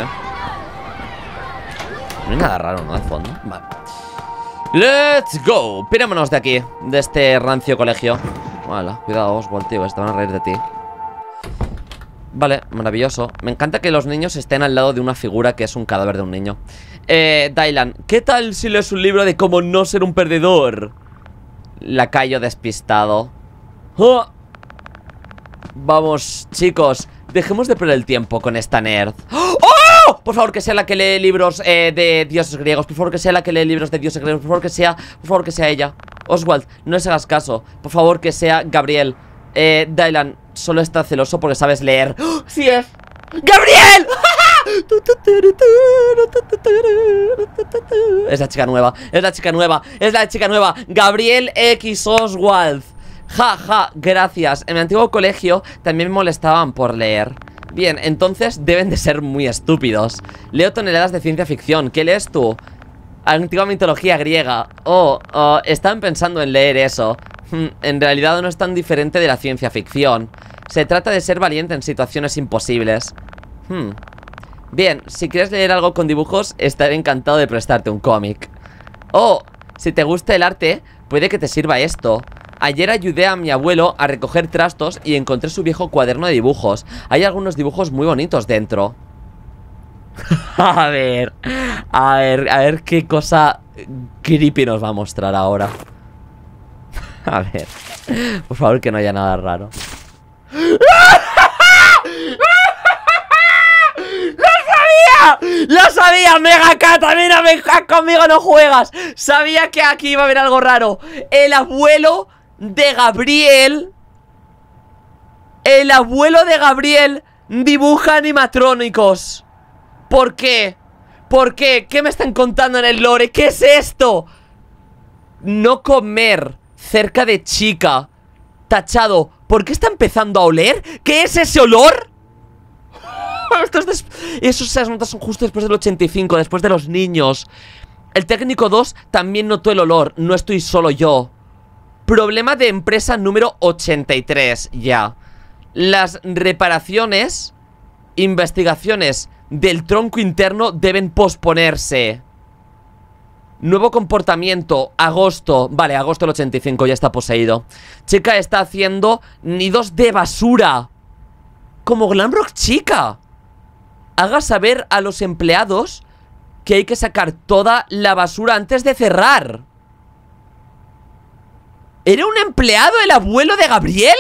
No hay nada raro, ¿no? Al fondo. Vale. ¡Let's go! Pirámonos de aquí, de este rancio colegio. Vale, cuidado, Oswald, tío, que se van a reír de ti. Vale, maravilloso. Me encanta que los niños estén al lado de una figura que es un cadáver de un niño. Eh, Dylan, ¿qué tal si lees un libro de cómo no ser un perdedor? Lacayo despistado. ¡Oh! Vamos, chicos, dejemos de perder el tiempo con esta nerd. ¡Oh! Por favor, que sea la que lee libros eh, de dioses griegos. Por favor, que sea la que lee libros de dioses griegos. Por favor, que sea, por favor, que sea ella. Oswald, no les hagas caso. Por favor, que sea Gabriel. eh, Dylan, solo está celoso porque sabes leer. ¡Oh! ¡Sí es! ¡Gabriel! Es la chica nueva, es la chica nueva, es la chica nueva. Gabriel X Oswald. Ja, ja, gracias. En mi antiguo colegio también me molestaban por leer. Bien, entonces deben de ser muy estúpidos. Leo toneladas de ciencia ficción. ¿Qué lees tú? Antigua mitología griega. Oh, oh, estaban pensando en leer eso. Hmm, en realidad no es tan diferente de la ciencia ficción. Se trata de ser valiente en situaciones imposibles. Hmm. Bien, si quieres leer algo con dibujos, estaré encantado de prestarte un cómic. Oh, si te gusta el arte, puede que te sirva esto. Ayer ayudé a mi abuelo a recoger trastos y encontré su viejo cuaderno de dibujos. Hay algunos dibujos muy bonitos dentro. A ver, a ver, a ver qué cosa creepy nos va a mostrar ahora. A ver, por favor, que no haya nada raro. ¡Lo sabía! ¡Megacat! ¡También a Megacat! ¡Conmigo no juegas! Sabía que aquí iba a haber algo raro. El abuelo de Gabriel. El abuelo de Gabriel dibuja animatrónicos. ¿Por qué? ¿Por qué? ¿Qué me están contando en el lore? ¿Qué es esto? No comer cerca de chica. Tachado. ¿Por qué está empezando a oler? ¿Qué es ese olor? Esas notas son justo después del ochenta y cinco, después de los niños. El técnico dos también notó el olor. No estoy solo yo. Problema de empresa número ochenta y tres. Ya. Las reparaciones, investigaciones del tronco interno deben posponerse. Nuevo comportamiento, agosto. Vale, agosto del ochenta y cinco, ya está poseído. Chica está haciendo nidos de basura. Como Glamrock Chica. Haga saber a los empleados que hay que sacar toda la basura antes de cerrar. ¿Era un empleado el abuelo de Gabriel?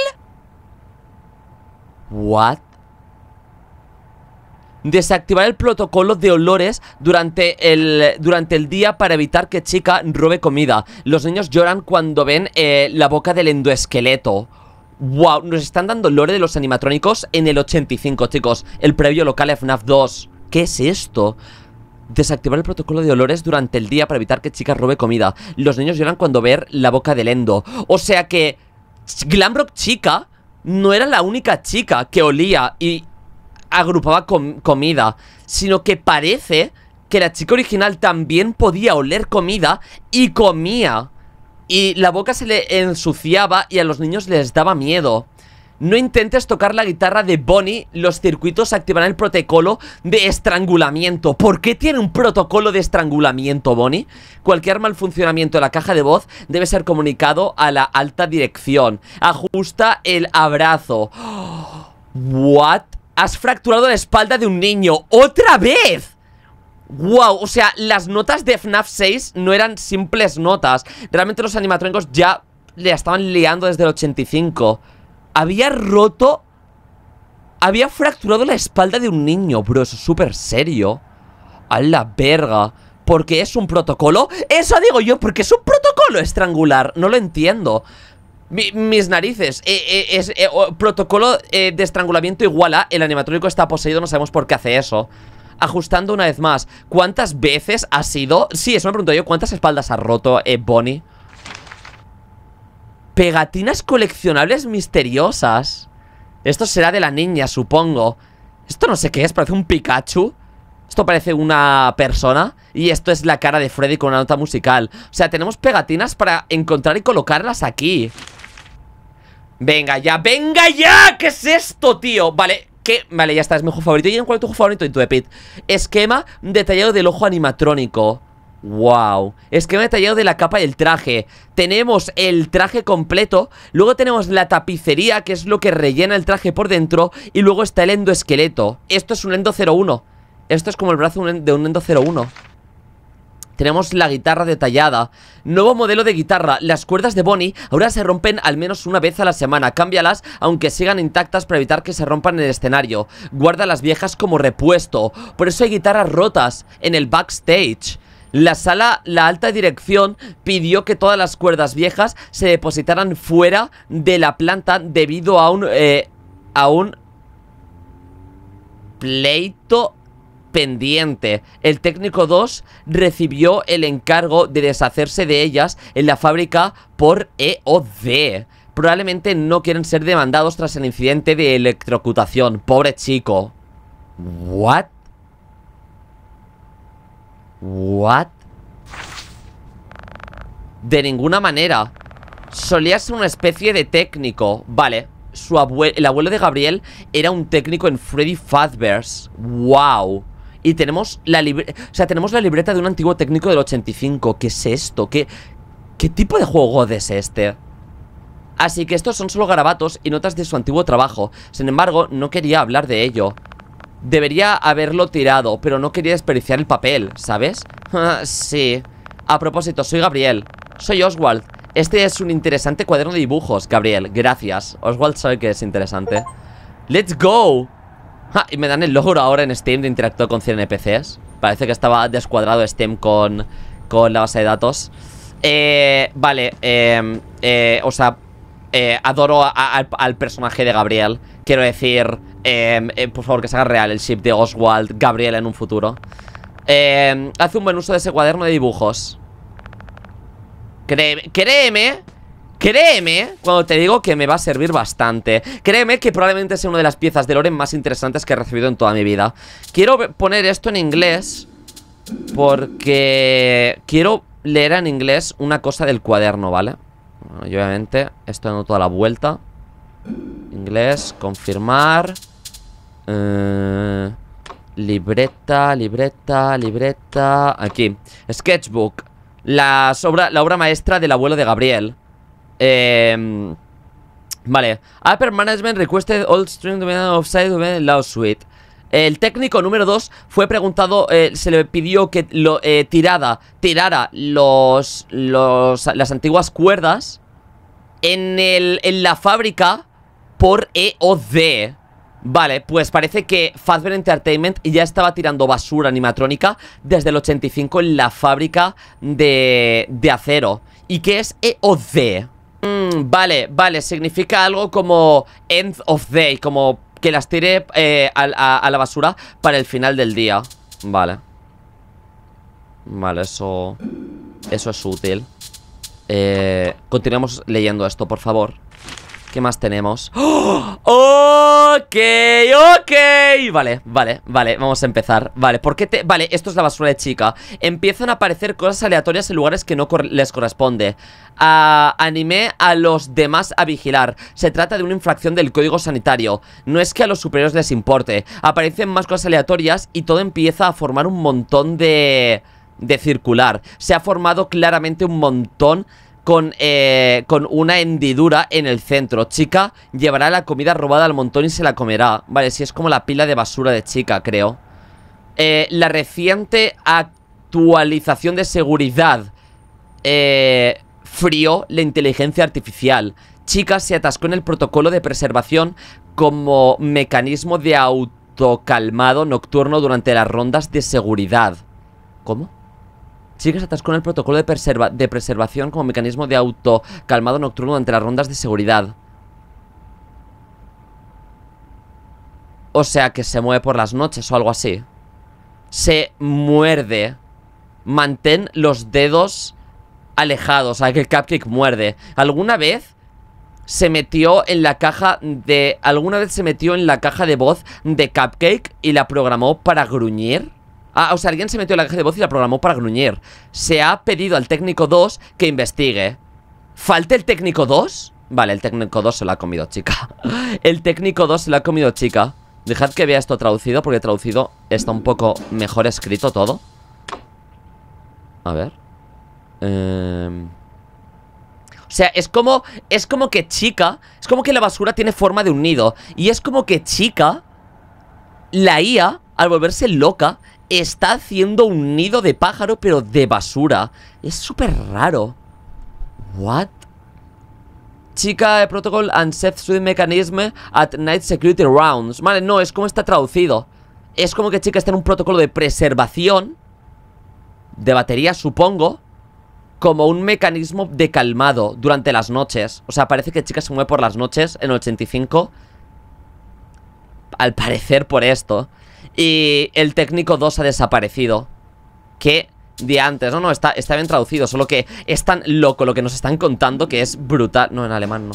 ¿What? Desactivar el protocolo de olores durante el, durante el día para evitar que Chica robe comida. Los niños lloran cuando ven eh, la boca del endoesqueleto. Wow, nos están dando lore de los animatrónicos en el ochenta y cinco, chicos. El previo local F NAF dos. ¿Qué es esto? Desactivar el protocolo de olores durante el día para evitar que Chica robe comida. Los niños lloran cuando ven la boca del endo. O sea que Glamrock Chica no era la única chica que olía y agrupaba com comida, sino que parece que la chica original también podía oler comida y comía. Y la boca se le ensuciaba y a los niños les daba miedo. No intentes tocar la guitarra de Bonnie. Los circuitos activarán el protocolo de estrangulamiento. ¿Por qué tiene un protocolo de estrangulamiento, Bonnie? Cualquier mal funcionamiento de la caja de voz debe ser comunicado a la alta dirección. Ajusta el abrazo. What Has fracturado la espalda de un niño. ¡Otra vez! ¡Wow! O sea, las notas de F NAF seis no eran simples notas. Realmente los animatrónicos ya le estaban liando desde el ochenta y cinco. Había roto... Había fracturado la espalda de un niño, bro. Eso es súper serio. A la verga. ¿Por qué es un protocolo? Eso digo yo, porque es un protocolo estrangular. No lo entiendo. Mi, mis narices. Eh, eh, es, eh, protocolo eh, de estrangulamiento igual a el animatrónico está poseído, no sabemos por qué hace eso. Ajustando una vez más. ¿Cuántas veces ha sido? Sí, eso me pregunto yo. ¿Cuántas espaldas ha roto eh, Bonnie? Pegatinas coleccionables misteriosas. Esto será de la niña, supongo. Esto no sé qué es, parece un Pikachu. Esto parece una persona. Y esto es la cara de Freddy con una nota musical. O sea, tenemos pegatinas para encontrar y colocarlas aquí. Venga ya, venga ya. ¿Qué es esto, tío? Vale, ¿qué? Vale, ya está, es mi juego favorito. ¿Y en cuál es tu juego favorito? En tu Epit. Esquema detallado del ojo animatrónico. Wow. Esquema detallado de la capa y el traje. Tenemos el traje completo. Luego tenemos la tapicería, que es lo que rellena el traje por dentro. Y luego está el endoesqueleto. Esto es un endo cero uno. Esto es como el brazo de un endo cero uno. Tenemos la guitarra detallada. Nuevo modelo de guitarra. Las cuerdas de Bonnie ahora se rompen al menos una vez a la semana. Cámbialas aunque sigan intactas para evitar que se rompan en el escenario. Guarda las viejas como repuesto. Por eso hay guitarras rotas en el backstage. La sala, la alta dirección pidió que todas las cuerdas viejas se depositaran fuera de la planta debido a un, eh, a un pleito pendiente. El técnico dos recibió el encargo de deshacerse de ellas en la fábrica por E O D. Probablemente no quieren ser demandados tras el incidente de electrocutación. Pobre chico. ¿What? ¿What? De ninguna manera. Solía ser una especie de técnico. Vale. Su abuelo, el abuelo de Gabriel era un técnico en Freddy Fazbear's. Wow. Y tenemos la libreta, o sea, tenemos la libreta de un antiguo técnico del ochenta y cinco. ¿Qué es esto? ¿Qué, qué tipo de juego es este? Así que estos son solo garabatos y notas de su antiguo trabajo. Sin embargo, no quería hablar de ello. Debería haberlo tirado, pero no quería desperdiciar el papel, ¿sabes? Sí. A propósito, soy Gabriel. Soy Oswald. Este es un interesante cuaderno de dibujos, Gabriel. Gracias. Oswald sabe que es interesante. ¡Let's go! Ja, y me dan el logro ahora en Steam de interactuar con cien N P Cs. Parece que estaba descuadrado Steam con, con la base de datos. Eh, vale, eh, eh, o sea, eh, adoro a, a, al, al personaje de Gabriel. Quiero decir, eh, eh, por favor, que se haga real el ship de Oswald, Gabriel en un futuro. Eh, hace un buen uso de ese cuaderno de dibujos. Créeme, créeme Créeme cuando te digo que me va a servir bastante. Créeme que probablemente sea una de las piezas de lore más interesantes que he recibido en toda mi vida. Quiero poner esto en inglés porque quiero leer en inglés una cosa del cuaderno, ¿vale? Bueno, y obviamente esto dando toda la vuelta. Inglés, confirmar. eh, Libreta, libreta, libreta. Aquí, sketchbook. La obra, la obra maestra del abuelo de Gabriel. Eh, vale. Upper Management requested all string offside lawsuit. El técnico número dos fue preguntado, eh, se le pidió que lo eh, tirada, tirara los, los, las antiguas cuerdas en, el, en la fábrica por E O D. Vale, pues parece que Fazbear Entertainment ya estaba tirando basura animatrónica desde el ochenta y cinco en la fábrica de, de acero. ¿Y qué es E O D? Mm, vale, vale, significa algo como End of Day, como que las tire eh, a, a, a la basura para el final del día. Vale. Vale, eso... Eso es útil. eh, Continuemos leyendo esto, por favor. ¿Qué más tenemos? ¡Oh! Ok, ok. Vale, vale, vale, vamos a empezar. Vale, ¿por qué te...? Vale, esto es la basura de chica. Empiezan a aparecer cosas aleatorias en lugares que no cor les corresponde. uh, Animé a los demás a vigilar. Se trata de una infracción del código sanitario. No es que a los superiores les importe. Aparecen más cosas aleatorias y todo empieza a formar un montón de... de circular. Se ha formado claramente un montón con, eh, con una hendidura en el centro. Chica llevará la comida robada al montón y se la comerá. Vale, sí, es como la pila de basura de Chica, creo. eh, La reciente actualización de seguridad eh, frió la inteligencia artificial. Chica se atascó en el protocolo de preservación como mecanismo de autocalmado nocturno durante las rondas de seguridad. ¿Cómo? Chica se atascó en el protocolo de, preserva de preservación como mecanismo de autocalmado nocturno durante las rondas de seguridad. O sea que se mueve por las noches o algo así. Se muerde. Mantén los dedos alejados. O sea que el Cupcake muerde. ¿Alguna vez se metió en la caja de... ¿Alguna vez se metió en la caja de voz de Cupcake y la programó para gruñir? Ah, o sea, alguien se metió en la caja de voz y la programó para gruñir. Se ha pedido al técnico dos que investigue. ¿Falta el técnico dos? Vale, el técnico dos se lo ha comido, chica. El técnico dos se lo ha comido, chica. Dejad que vea esto traducido, porque traducido está un poco mejor escrito todo. A ver. Eh... O sea, es como, es como que Chica, es como que la basura tiene forma de un nido. Y es como que Chica, la I A, al volverse loca, está haciendo un nido de pájaro, pero de basura. Es súper raro. What? Chica protocol and set suite mechanism at night security rounds. Vale, no, es como está traducido. Es como que Chica está en un protocolo de preservación de batería, supongo, como un mecanismo de calmado durante las noches. O sea, parece que Chica se mueve por las noches en el ochenta y cinco. Al parecer por esto. Y el técnico dos ha desaparecido. ¿Qué? De antes, no, no, está, está bien traducido. Solo que es tan loco lo que nos están contando que es brutal. No, en alemán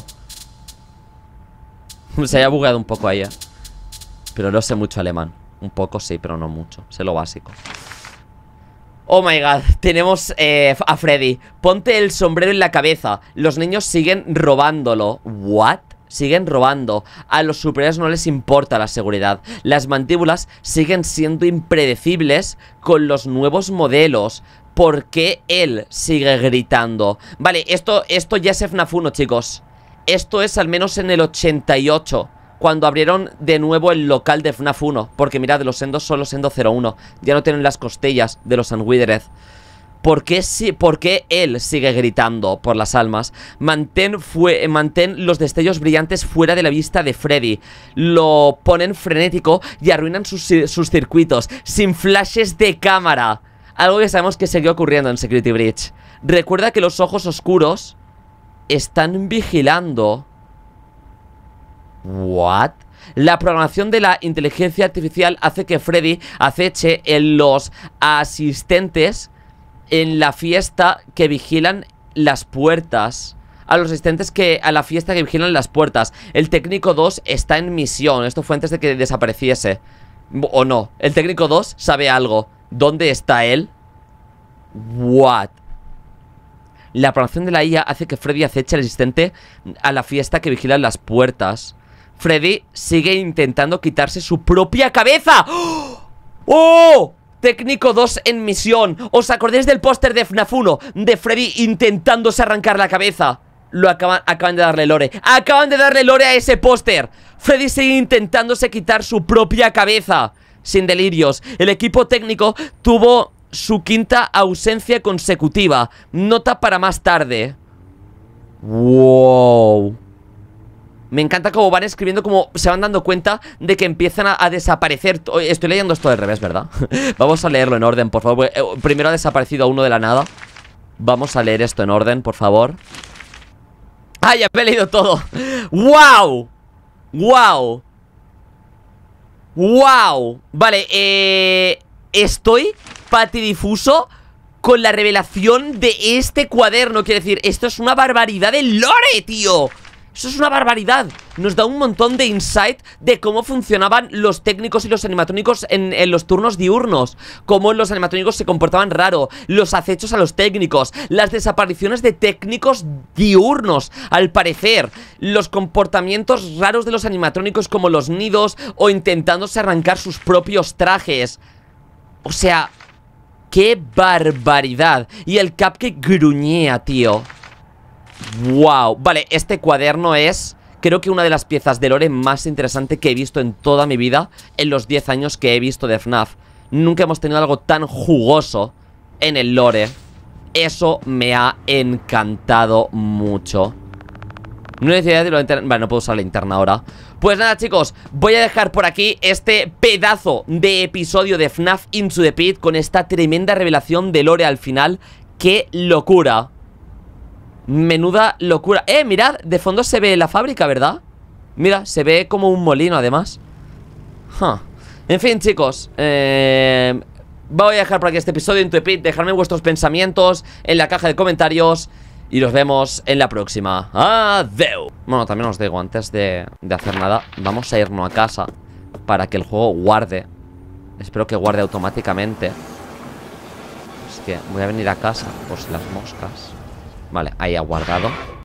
no. Se haya bugueado un poco ahí, ¿eh? Pero no sé mucho alemán. Un poco sí, pero no mucho. Sé lo básico. Oh my god, tenemos eh, a Freddy. Ponte el sombrero en la cabeza. Los niños siguen robándolo. ¿What? Siguen robando. A los superiores no les importa la seguridad. Las mandíbulas siguen siendo impredecibles con los nuevos modelos. ¿Por qué él sigue gritando? Vale, esto, esto ya es F NAF uno, chicos. Esto es al menos en el ochenta y ocho, cuando abrieron de nuevo el local de F NAF uno. Porque mirad, los Endos son los Endo cero uno. Ya no tienen las costillas de los Unwithered. ¿Por qué, si, ¿Por qué él sigue gritando por las almas? Mantén, fue, mantén los destellos brillantes fuera de la vista de Freddy. Lo ponen frenético y arruinan sus, sus circuitos, sin flashes de cámara. Algo que sabemos que siguió ocurriendo en Security Breach. Recuerda que los ojos oscuros están vigilando. ¿What? La programación de la inteligencia artificial hace que Freddy aceche en los asistentes en la fiesta que vigilan las puertas. A los asistentes que a la fiesta que vigilan las puertas. El técnico dos está en misión. Esto fue antes de que desapareciese. O no, el técnico dos sabe algo. ¿Dónde está él? What? La programación de la I A hace que Freddy aceche al asistente a la fiesta que vigilan las puertas. Freddy sigue intentando quitarse su propia cabeza. ¡Oh! Técnico dos en misión. ¿Os acordáis del póster de F NAF uno? De Freddy intentándose arrancar la cabeza. Lo acaban, acaban de darle lore. Acaban de darle lore a ese póster. Freddy sigue intentándose quitar su propia cabeza. Sin delirios. El equipo técnico tuvo su quinta ausencia consecutiva. Nota para más tarde. Wow. Me encanta cómo van escribiendo, como se van dando cuenta de que empiezan a, a desaparecer. Estoy leyendo esto al revés, ¿verdad? Vamos a leerlo en orden, por favor. Primero ha desaparecido uno de la nada. Vamos a leer esto en orden, por favor. ¡Ah, ya me he leído todo! ¡Wow! ¡Wow! ¡Wow! Vale, eh... estoy patidifuso con la revelación de este cuaderno. Quiero decir, esto es una barbaridad de lore, tío. Eso es una barbaridad. Nos da un montón de insight de cómo funcionaban los técnicos y los animatrónicos en, en los turnos diurnos. Cómo los animatrónicos se comportaban raro. Los acechos a los técnicos. Las desapariciones de técnicos diurnos, al parecer. Los comportamientos raros de los animatrónicos, como los nidos o intentándose arrancar sus propios trajes. O sea, ¡qué barbaridad! Y el Cupcake gruñea, tío. Wow, vale, este cuaderno es, creo que una de las piezas de lore más interesante que he visto en toda mi vida, en los diez años que he visto de F NAF. Nunca hemos tenido algo tan jugoso en el lore. Eso me ha encantado mucho. No hay necesidad de lo interna. Vale, no puedo usar la linterna ahora. Pues nada, chicos, voy a dejar por aquí este pedazo de episodio de F NAF Into the Pit con esta tremenda revelación de lore al final. ¡Qué locura! Menuda locura. Eh, mirad, de fondo se ve la fábrica, ¿verdad? Mira, se ve como un molino además. huh. En fin, chicos, eh... voy a dejar por aquí este episodio Into the Pit. Dejadme vuestros pensamientos en la caja de comentarios y nos vemos en la próxima. ¡Adeu! Bueno, también os digo, antes de, de hacer nada, vamos a irnos a casa para que el juego guarde. Espero que guarde automáticamente. Es que voy a venir a casa por si las moscas. Vale, ahí ha guardado.